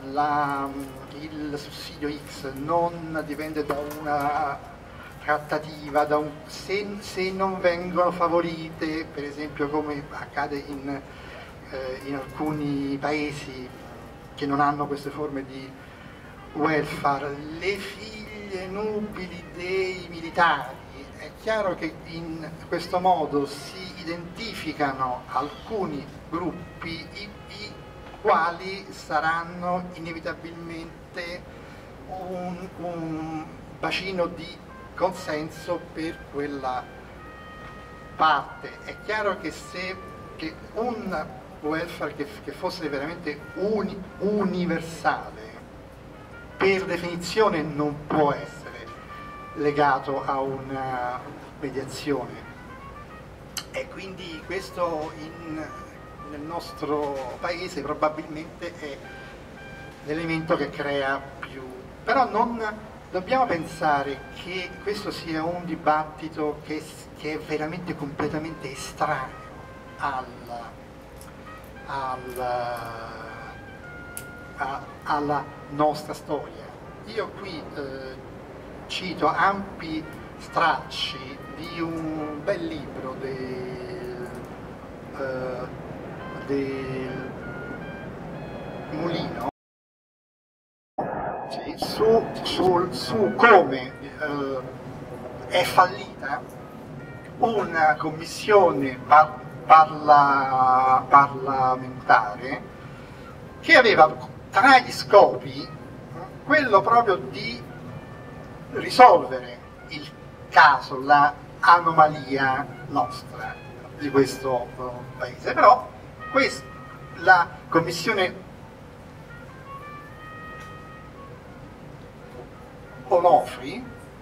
il sussidio X non dipende da una trattativa, se non vengono favorite, per esempio come accade in alcuni paesi che non hanno queste forme di welfare, le figlie nubili dei militari, è chiaro che in questo modo si identificano alcuni gruppi i quali saranno inevitabilmente un bacino di consenso per quella parte. È chiaro che che un welfare che fosse veramente universale, per definizione non può essere legato a una mediazione, e quindi questo nel nostro paese probabilmente è l'elemento che crea più, però non dobbiamo pensare che questo sia un dibattito che è veramente completamente estraneo alla nostra storia. Io qui cito ampi stracci di un bel libro del del Mulino, sì, su come è fallita una commissione parlamentare che aveva tra gli scopi quello proprio di risolvere il caso, la anomalia nostra di questo paese. Però la commissione Onofri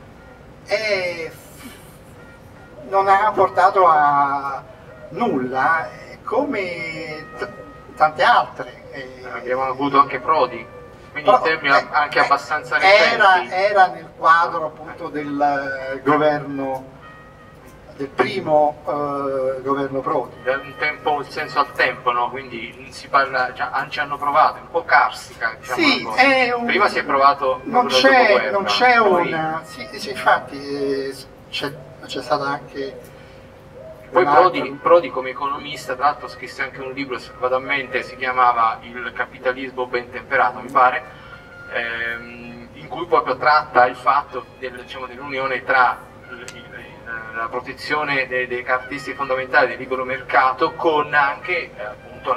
non ha portato a nulla, come tante altre. Abbiamo avuto anche Prodi, quindi in termini anche abbastanza recenti. Era nel quadro appunto del governo, del primo governo Prodi. Un tempo, il senso al tempo, no? Quindi si parla, ci hanno provato, un po' carsica, diciamo. Sì, prima si è provato non c'è una. Sì, infatti c'è stata anche. Poi Prodi come economista, tra l'altro scrisse anche un libro, se vado a mente, si chiamava Il capitalismo ben temperato, mi pare, in cui proprio tratta il fatto dell'unione tra la protezione delle caratteristiche fondamentali del libero mercato con anche appunto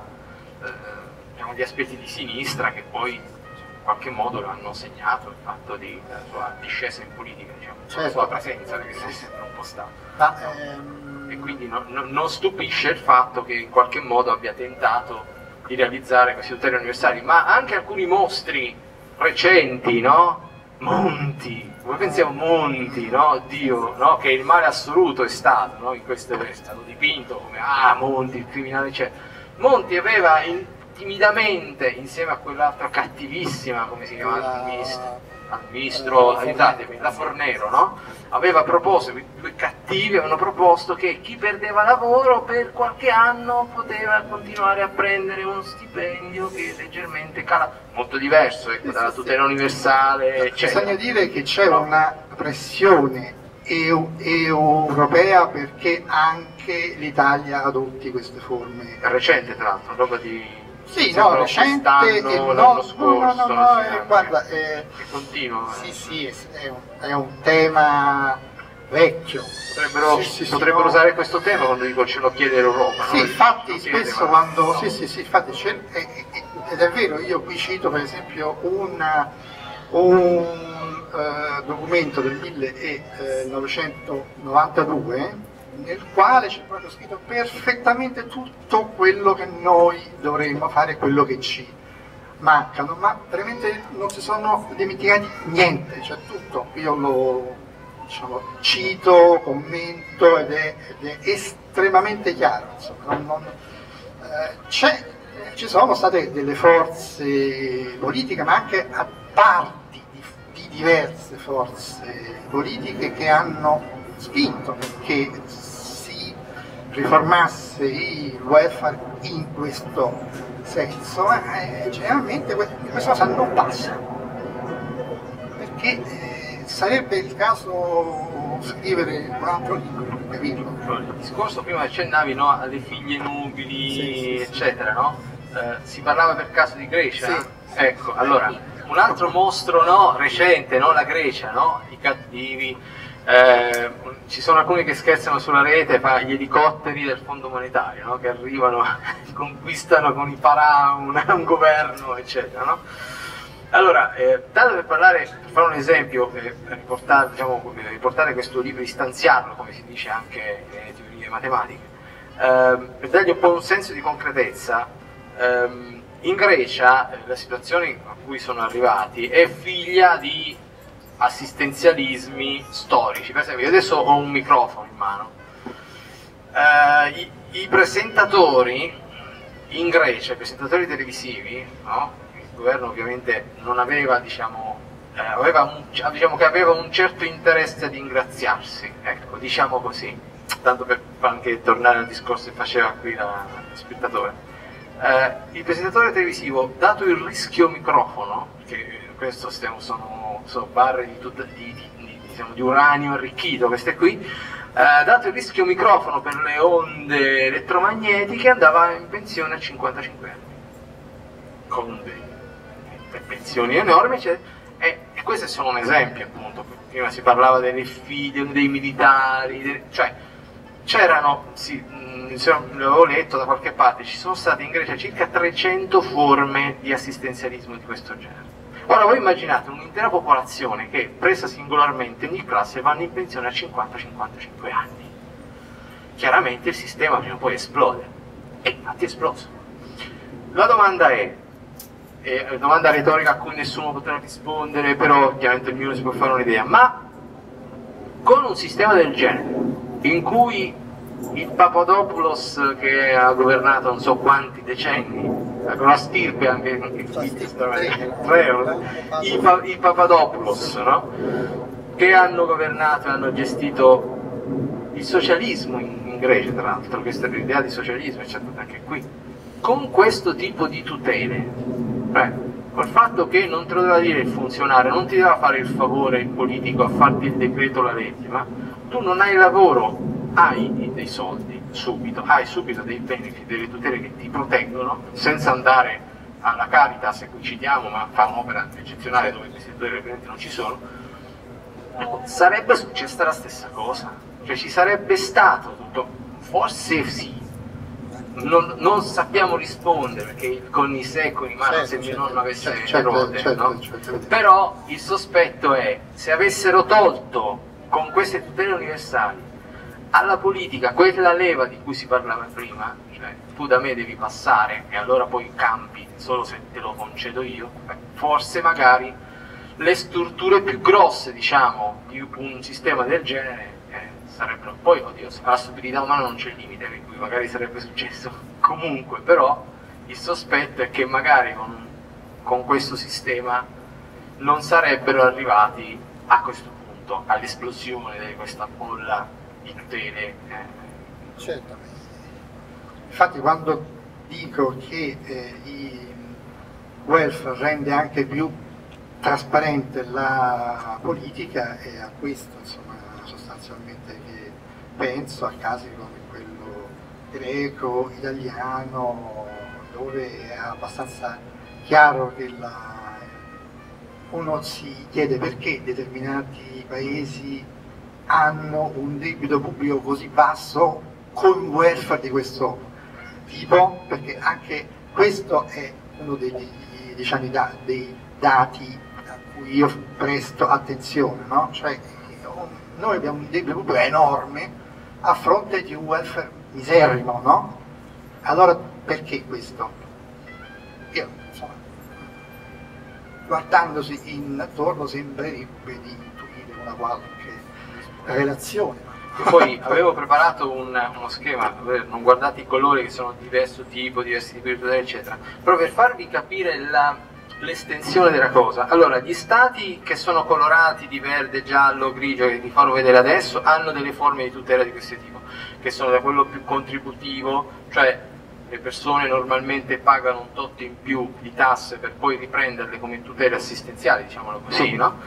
gli aspetti di sinistra che poi in qualche modo lo hanno segnato, il fatto della sua discesa in politica, certo. La sua presenza, perché è sempre un po' stato. E quindi non stupisce il fatto che in qualche modo abbia tentato di realizzare questi tuteli universali, ma anche alcuni mostri recenti, no? Monti, come pensiamo Monti, no? Dio, no? Che il male assoluto è stato, no? In questo è stato dipinto come Monti, il criminale c'è. Monti aveva timidamente, insieme a quell'altra cattivissima, come si chiama al ministro, aiutatemi, la Fornero, no? Aveva proposto, i due cattivi avevano proposto che chi perdeva lavoro per qualche anno poteva continuare a prendere uno stipendio che leggermente cala, molto diverso, ecco, dalla tutela universale, eccetera. Bisogna dire che c'è una pressione europea perché anche l'Italia adotti queste forme. È recente, tra l'altro, roba di... Sì, no, recente l'anno scorso, guarda, che continua. Sì, è un tema vecchio. Potrebbero usare questo tema quando dico ce lo chiede l'Europa. Sì, no? infatti spesso quando... Sì, infatti ed è vero, io qui cito per esempio un documento del 1992 nel quale c'è proprio scritto perfettamente tutto quello che noi dovremmo fare, quello che ci mancano, ma veramente non si sono dimenticati niente, cioè tutto, io lo cito, commento ed è estremamente chiaro, insomma, ci sono state delle forze politiche, ma anche a parti di diverse forze politiche che hanno spinto perché si riformasse il welfare in questo senso, ma generalmente questa cosa non passa, perché sarebbe il caso scrivere un altro libro per capirlo. Il discorso prima accennavi, no, alle figlie nubili, eccetera, no? Si parlava per caso di Grecia? Sì. Ecco, allora, un altro mostro, no, recente, no? La Grecia, no? I cattivi. Ci sono alcuni che scherzano sulla rete, gli elicotteri del Fondo Monetario, no? Che arrivano, conquistano con i parà un governo, eccetera, no? Allora, tanto per fare un esempio, riportare questo libro, istanziarlo, come si dice anche nelle teorie matematiche, per dargli un po' un senso di concretezza, in Grecia la situazione a cui sono arrivati è figlia di assistenzialismi storici. Per esempio, io adesso ho un microfono in mano, i presentatori in Grecia, i presentatori televisivi, no? Il governo ovviamente non aveva, che aveva un certo interesse ad ingraziarsi, ecco, diciamo così, tanto per anche tornare al discorso che faceva qui lo spettatore. Il presentatore televisivo, dato il rischio microfono, che questo sono barre di diciamo, di uranio arricchito, queste qui, dato il rischio microfono per le onde elettromagnetiche, andava in pensione a 55 anni, con delle pensioni enormi, e questo è solo un esempio, appunto. Prima si parlava delle figlie dei militari, cioè c'erano, sì, l'avevo letto da qualche parte, ci sono state in Grecia circa 300 forme di assistenzialismo di questo genere. Ora voi immaginate un'intera popolazione che, presa singolarmente, ogni classe vanno in pensione a 50-55 anni. Chiaramente il sistema prima o poi esplode, e infatti è esploso. La domanda è domanda retorica a cui nessuno potrà rispondere, però chiaramente ognuno si può fare un'idea, ma con un sistema del genere, in cui il Papadopoulos, che ha governato non so quanti decenni, con una stirpe anche i Papadopoulos, no? Che hanno governato e hanno gestito il socialismo in Grecia, tra l'altro, questa è l'idea di socialismo, eccetera, anche qui, con questo tipo di tutele, col fatto che non te lo doveva dire il funzionario, non ti doveva fare il favore il politico a farti il decreto la legge, ma tu non hai lavoro, hai dei soldi subito, hai subito dei benefit, delle tutele che ti proteggono, senza andare alla Caritas, a cui citiamo, ma fa un'opera eccezionale dove questi tutele ovviamente non ci sono. Sarebbe successa la stessa cosa, cioè ci sarebbe stato tutto, forse sì. Non sappiamo rispondere, perché con i sé e con i mano, se mio nonno avesse rode, no? Però il sospetto è, se avessero tolto con queste tutele universali alla politica quella leva di cui si parlava prima, cioè tu da me devi passare e allora poi campi solo se te lo concedo io, forse magari le strutture più grosse, diciamo, di un sistema del genere sarebbero, poi oddio, alla stupidità umana non c'è limite, per cui magari sarebbe successo comunque, però il sospetto è che magari con questo sistema non sarebbero arrivati a questo punto, all'esplosione di questa bolla di tutele. Certamente. Infatti quando dico che il welfare rende anche più trasparente la politica, è a questo, insomma, sostanzialmente che penso, a casi come quello greco, italiano, dove è abbastanza chiaro che uno si chiede perché determinati paesi hanno un debito pubblico così basso con un welfare di questo tipo, perché anche questo è uno dei dati a cui io presto attenzione, no? Cioè, noi abbiamo un debito pubblico enorme a fronte di un welfare miserrimo, no? Allora perché questo? Io, insomma, guardandosi intorno sembrerebbe di intuire una qualche relazione. E poi avevo preparato uno schema, non guardate i colori che sono di diverso tipo, diversi tipi di tutele, eccetera, però per farvi capire l'estensione della cosa. Allora, gli stati che sono colorati di verde, giallo, grigio, che vi farò vedere adesso, hanno delle forme di tutela di questo tipo, che sono da quello più contributivo, cioè le persone normalmente pagano un tot in più di tasse per poi riprenderle come tutele assistenziali, diciamolo così, no?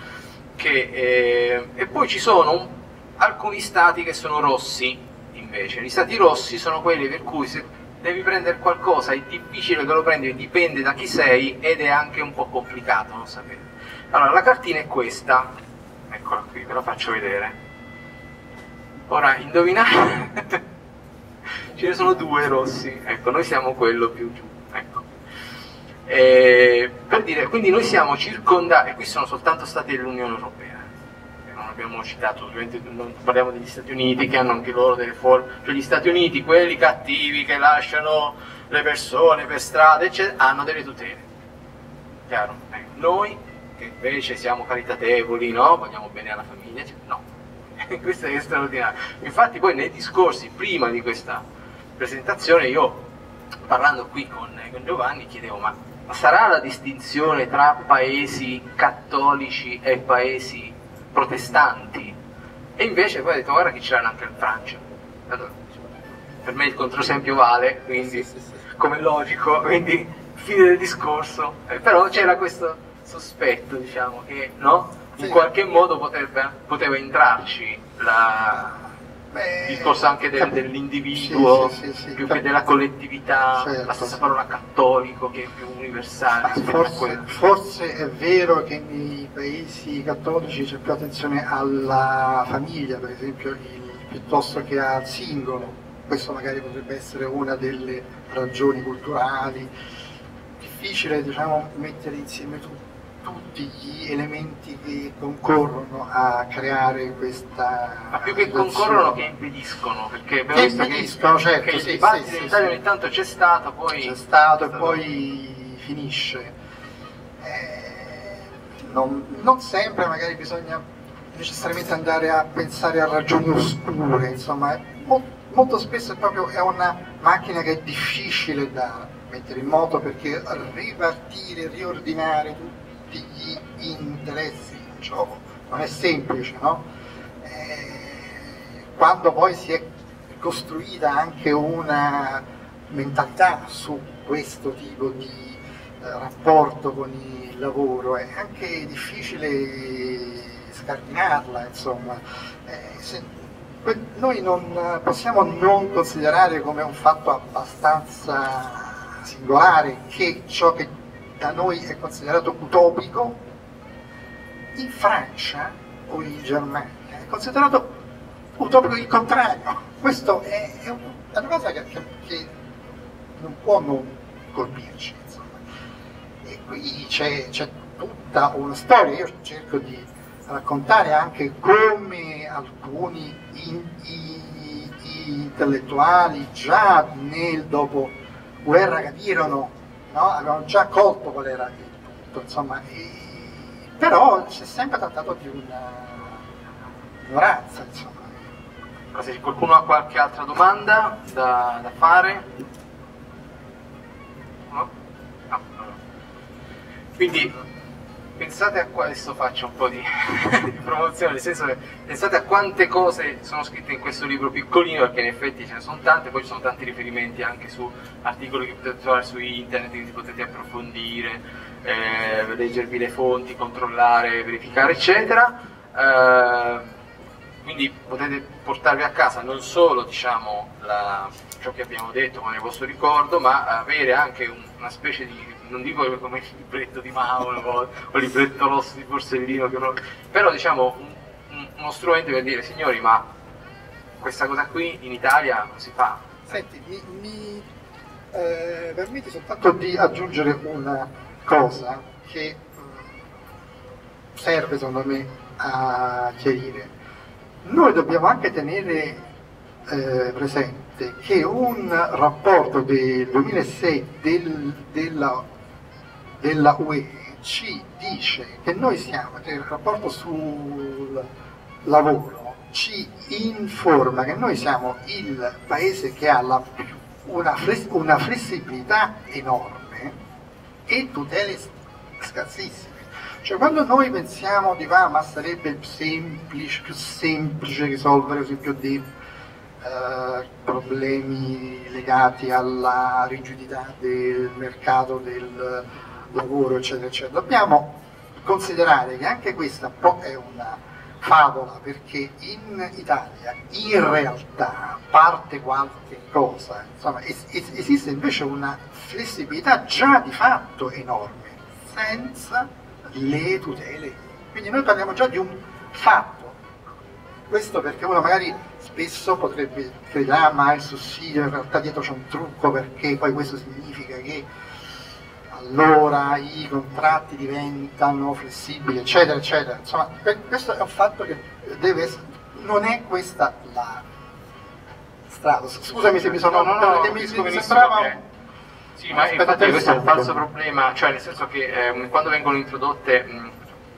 E poi ci sono alcuni stati che sono rossi, invece. Gli stati rossi sono quelli per cui se devi prendere qualcosa è difficile che lo prendi, dipende da chi sei ed è anche un po' complicato, non sapete. Allora, la cartina è questa, eccola qui, ve la faccio vedere. Ora, indovinate, ce ne sono due rossi, ecco, noi siamo quello più giù, ecco. Per dire, quindi noi siamo circondati, e qui sono soltanto stati dell'Unione Europea, non abbiamo citato, ovviamente non parliamo degli Stati Uniti che hanno anche loro delle forme, cioè gli Stati Uniti, quelli cattivi che lasciano le persone per strada, eccetera, hanno delle tutele, chiaro? Noi, che invece siamo caritatevoli, no? Vogliamo bene alla famiglia, eccetera, no. Questo è straordinario. Infatti poi nei discorsi prima di questa presentazione io, parlando qui con Giovanni, chiedevo ma sarà la distinzione tra paesi cattolici e paesi protestanti? E invece poi ho detto guarda che ce l'hanno anche in Francia. Allora, per me il controesempio vale, quindi come logico, quindi fine del discorso. Però c'era questo sospetto, diciamo, che no? in qualche modo poteva entrarci il discorso anche dell'individuo, più che della collettività, certo. La stessa parola cattolico che è più universale rispetto a quello. Forse è vero che nei paesi cattolici c'è più attenzione alla famiglia, per esempio, piuttosto che al singolo. Questo magari potrebbe essere una delle ragioni culturali. Difficile, diciamo, mettere insieme tutti gli elementi che concorrono a creare questa Ma più che situazione. concorrono che impediscono, perché abbiamo Che visto impediscono, certo, che il sì, dibattito sì, in sì, Italia sì. ogni tanto c'è stato, poi C'è stato e poi finisce. Non sempre magari bisogna necessariamente andare a pensare a ragioni oscure, insomma, molto spesso è una macchina che è difficile da mettere in moto, perché ripartire, riordinare tutti gli interessi in gioco non è semplice, no? Quando poi si è costruita anche una mentalità su questo tipo di rapporto con il lavoro, è anche difficile scardinarla, insomma. Noi non possiamo non considerare come un fatto abbastanza singolare che ciò che da noi è considerato utopico in Francia o in Germania è considerato utopico il contrario. Questo è una cosa che non può non colpirci, insomma. E qui c'è tutta una storia. Io cerco di raccontare anche come alcuni intellettuali già nel dopoguerra capirono, no? Avevano già colto qual era il punto, insomma, però c'è sempre trattato di una ignoranza, insomma. Se qualcuno ha qualche altra domanda da fare? No? No. Quindi pensate adesso faccio un po' di promozione, nel senso che pensate a quante cose sono scritte in questo libro piccolino, perché in effetti ce ne sono tante, poi ci sono tanti riferimenti anche su articoli che potete trovare su internet, che potete approfondire, leggervi le fonti, controllare, verificare, eccetera. Quindi potete portarvi a casa non solo, diciamo, ciò che abbiamo detto come il vostro ricordo, ma avere anche una specie di, non dico come il libretto di Mauro o il libretto rosso di Borsellino, però diciamo uno strumento per dire: signori, ma questa cosa qui in Italia non si fa. Senti, mi permetti soltanto di aggiungere una cosa che serve secondo me a chiarire. Noi dobbiamo anche tenere presente che un rapporto del 2006 della UE ci dice che noi siamo, il rapporto sul lavoro ci informa che noi siamo il paese che ha una flessibilità enorme e tutele scarsissime. Cioè, quando noi pensiamo di ma sarebbe più semplice risolvere, per esempio, dei problemi legati alla rigidità del mercato del lavoro, eccetera, eccetera, dobbiamo considerare che anche questa è una favola, perché in Italia in realtà parte qualche cosa, insomma, esiste invece una flessibilità già di fatto enorme, senza le tutele. Quindi noi parliamo già di un fatto. Questo perché uno magari spesso potrebbe credere: ma il sussidio in realtà dietro c'è un trucco, perché poi questo significa che allora i contratti diventano flessibili, eccetera, eccetera. Insomma, questo è un fatto che deve essere, non è questa la strada. Scusami se mi sono... perché mi sembrava... Sì, ma infatti questo è un falso problema, cioè nel senso che quando vengono introdotte,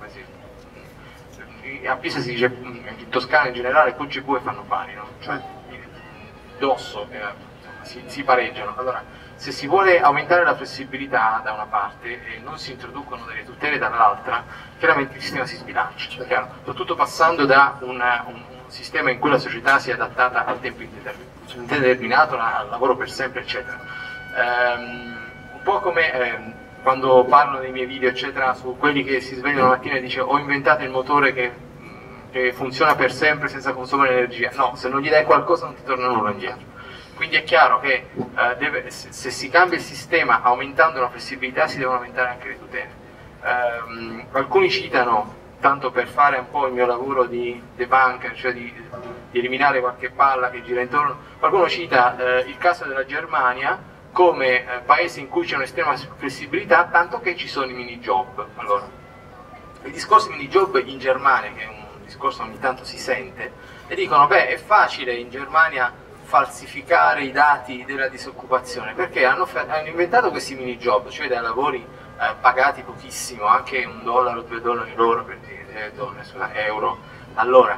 a Pisa si dice, in Toscana in generale, cucci e fanno pari, no? Cioè dosso si pareggiano. Allora, se si vuole aumentare la flessibilità da una parte e non si introducono delle tutele dall'altra, chiaramente il sistema si sbilancia, chiaro? Soprattutto passando da un sistema in cui la società si è adattata al tempo indeterminato, al lavoro per sempre, eccetera. Un po' come quando parlo nei miei video eccetera su quelli che si svegliano la mattina e dice ho inventato il motore che funziona per sempre senza consumare energia. No, se non gli dai qualcosa non ti torna nulla indietro. Quindi è chiaro che se si cambia il sistema aumentando la flessibilità si devono aumentare anche le tutele. Alcuni citano, tanto per fare un po' il mio lavoro di debunker, cioè di eliminare qualche palla che gira intorno, qualcuno cita il caso della Germania come paese in cui c'è un'estrema flessibilità, tanto che ci sono i mini job. Allora, il discorso mini job in Germania, che è un discorso ogni tanto si sente, e dicono beh è facile in Germania falsificare i dati della disoccupazione perché hanno inventato questi mini job, cioè dai lavori pagati pochissimo, anche $1 o $2 l'ora, per dire, euro all'ora,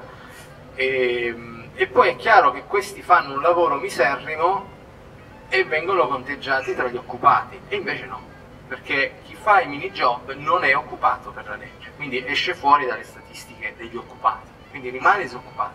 e poi è chiaro che questi fanno un lavoro miserrimo e vengono conteggiati tra gli occupati, e invece no, perché chi fa i mini job non è occupato per la legge, quindi esce fuori dalle statistiche degli occupati, quindi rimane disoccupato.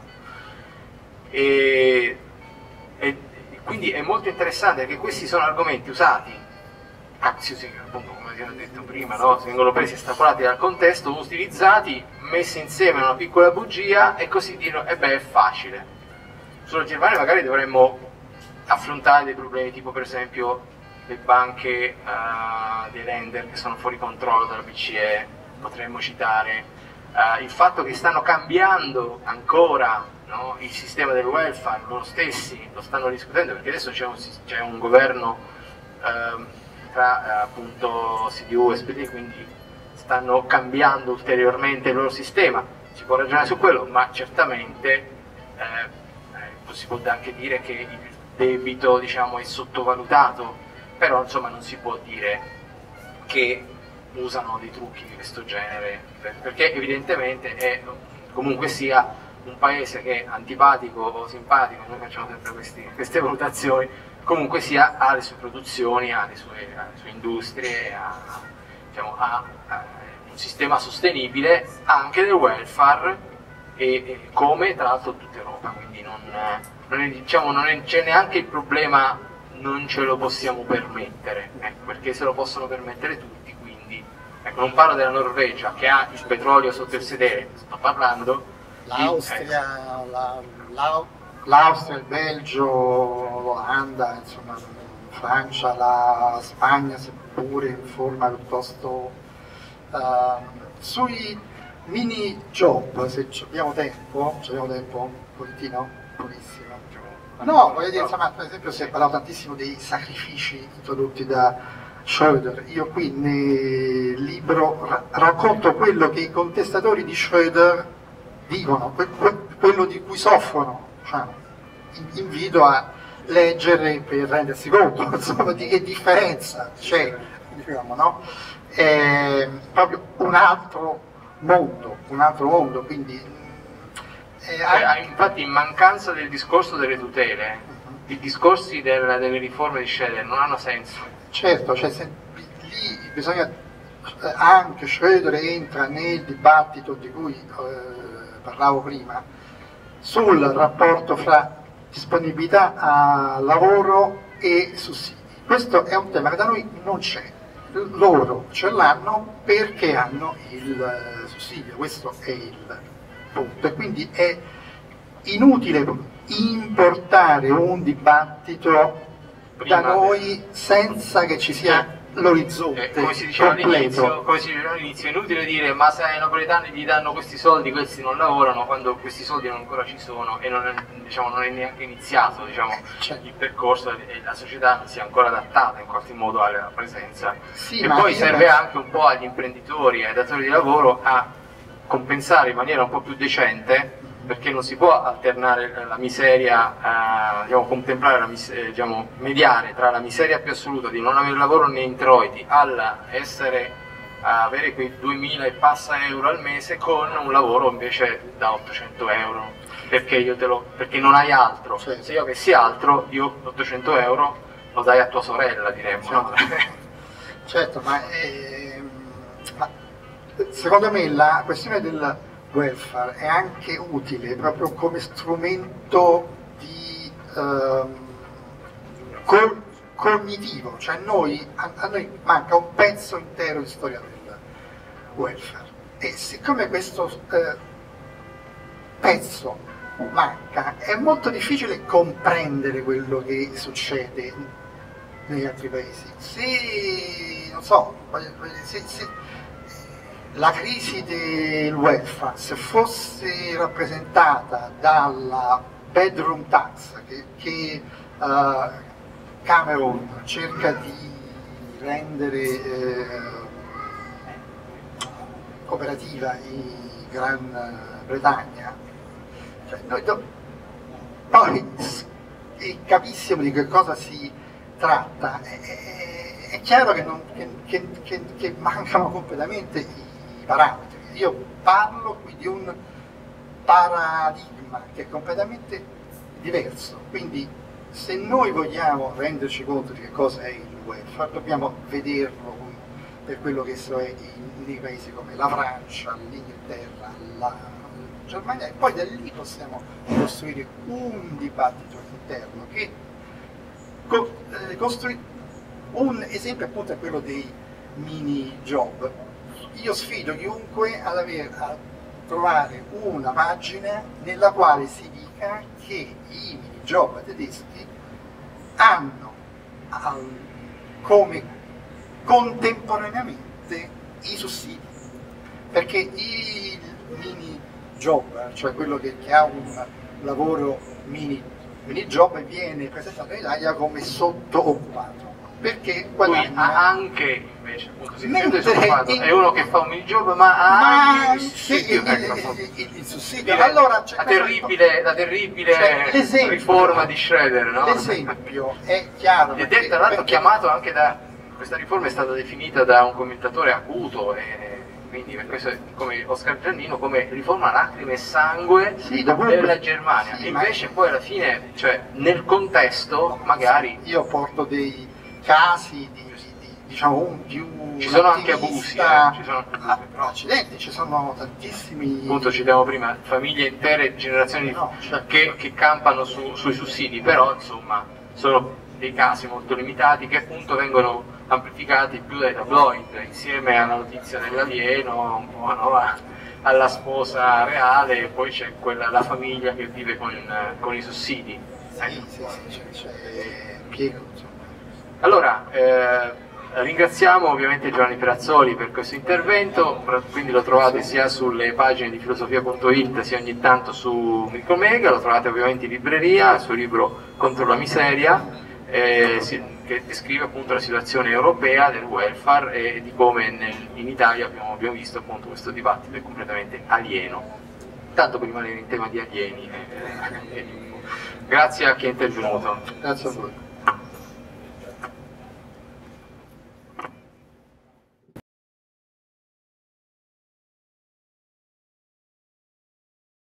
E quindi è molto interessante perché questi sono argomenti usati, appunto come vi ho detto prima, no? Vengono presi estrapolati dal contesto, utilizzati, messi insieme a una piccola bugia e così dire è facile. Sulla Germania magari dovremmo affrontare dei problemi tipo per esempio le banche dei lender che sono fuori controllo dalla BCE, potremmo citare il fatto che stanno cambiando ancora, no, il sistema del welfare, loro stessi lo stanno discutendo perché adesso c'è un governo tra appunto CDU e SPD, quindi stanno cambiando ulteriormente il loro sistema, si può ragionare su quello, ma certamente si può anche dire che il debito, diciamo, è sottovalutato, però insomma non si può dire che usano dei trucchi di questo genere, perché evidentemente è comunque sia un paese che è antipatico o simpatico, noi facciamo sempre queste valutazioni, comunque sia ha le sue produzioni, ha le sue industrie, ha un sistema sostenibile anche del welfare, e come tra l'altro tutta Europa, quindi non c'è neanche il problema non ce lo possiamo permettere, perché se lo possono permettere tutti, quindi non parlo della Norvegia che ha il petrolio sotto il sedere, sto parlando l'Austria, l'Austria, il Belgio, l'Olanda, insomma, Francia, la Spagna, seppure in forma piuttosto sui mini job, se abbiamo tempo, un pochettino, pochissimo. No, voglio dire, insomma, per esempio si è parlato tantissimo dei sacrifici introdotti da Schröder. Io qui nel libro racconto quello che i contestatori di Schröder dicono, quello di cui soffrono. Diciamo. Invito a leggere per rendersi conto, insomma, di che differenza c'è, diciamo, no? È proprio un altro mondo, quindi infatti in mancanza del discorso delle tutele, i discorsi delle riforme di Schröder non hanno senso. Certo, cioè, lì bisogna, anche Schröder entra nel dibattito di cui parlavo prima, sul rapporto fra disponibilità a lavoro e sussidi. Questo è un tema che da noi non c'è, loro ce l'hanno perché hanno il sussidio, questo è il punto, e quindi è inutile importare un dibattito da noi senza che ci sia l'orizzonte come si diceva completo. all'inizio, è inutile dire ma se ai napoletani gli danno questi soldi, questi non lavorano, quando questi soldi non ancora ci sono e non è neanche iniziato, il percorso, e la società non si è ancora adattata in qualche modo alla presenza. Sì, e poi serve anche un po' agli imprenditori e ai datori di lavoro a compensare in maniera un po' più decente, perché non si può alternare la miseria, contemplare mediare tra la miseria più assoluta di non avere lavoro né introiti avere quei 2000 e passa euro al mese con un lavoro invece da 800 euro, perché non hai altro. Certo. Se io avessi altro, io 800 euro lo dai a tua sorella, diremmo. No? Certo, ma secondo me la questione del welfare è anche utile proprio come strumento di cognitivo, cioè a noi manca un pezzo intero di storia del welfare, e siccome questo pezzo manca, è molto difficile comprendere quello che succede negli altri paesi. Se, non so, se la crisi del welfare, se fosse rappresentata dalla bedroom tax che Cameron cerca di rendere operativa in Gran Bretagna, cioè noi poi capissimo di che cosa si tratta, è chiaro che mancano completamente i parametri. Io parlo qui di un paradigma che è completamente diverso, quindi se noi vogliamo renderci conto di che cosa è il welfare, dobbiamo vederlo per quello che so è nei paesi come la Francia, l'Inghilterra, la Germania, e poi da lì possiamo costruire un dibattito interno che un esempio appunto è quello dei mini job. Io sfido chiunque a trovare una pagina nella quale si dica che i mini job tedeschi hanno come contemporaneamente i sussidi, perché il mini job, cioè quello che ha un lavoro mini job, viene presentato in Italia come sottooccupato, perché guadagna anche invece appunto si sente disoccupato, è uno che fa un mini job ma ha anche il sussidio, il sussidio. Allora, la terribile riforma di Schroeder, no? L'esempio è chiaro, ed tra l'altro chiamato anche questa riforma è stata definita da un commentatore acuto, quindi per questo come Oscar Giannino come riforma lacrime e sangue della Germania, sì, invece poi alla fine, cioè nel contesto magari io porto dei casi diciamo più ci sono anche abusi, ci sono accidenti, ci sono tantissimi, appunto citiamo prima famiglie intere, generazioni che campano sui sussidi, però insomma sono dei casi molto limitati che appunto vengono amplificati più dai tabloid, insieme alla notizia dell'alieno, un po', no? Alla sposa reale, e poi c'è la famiglia che vive con i sussidi. C'è pieno, insomma. Allora, ringraziamo ovviamente Giovanni Perazzoli per questo intervento, quindi lo trovate sia sulle pagine di filosofia.it sia ogni tanto su Micromega, lo trovate ovviamente in libreria, il suo libro Contro la miseria, che descrive appunto la situazione europea del welfare e di come in Italia abbiamo visto appunto questo dibattito è completamente alieno. Tanto per rimanere in tema di alieni, grazie a chi è intervenuto. Grazie a voi.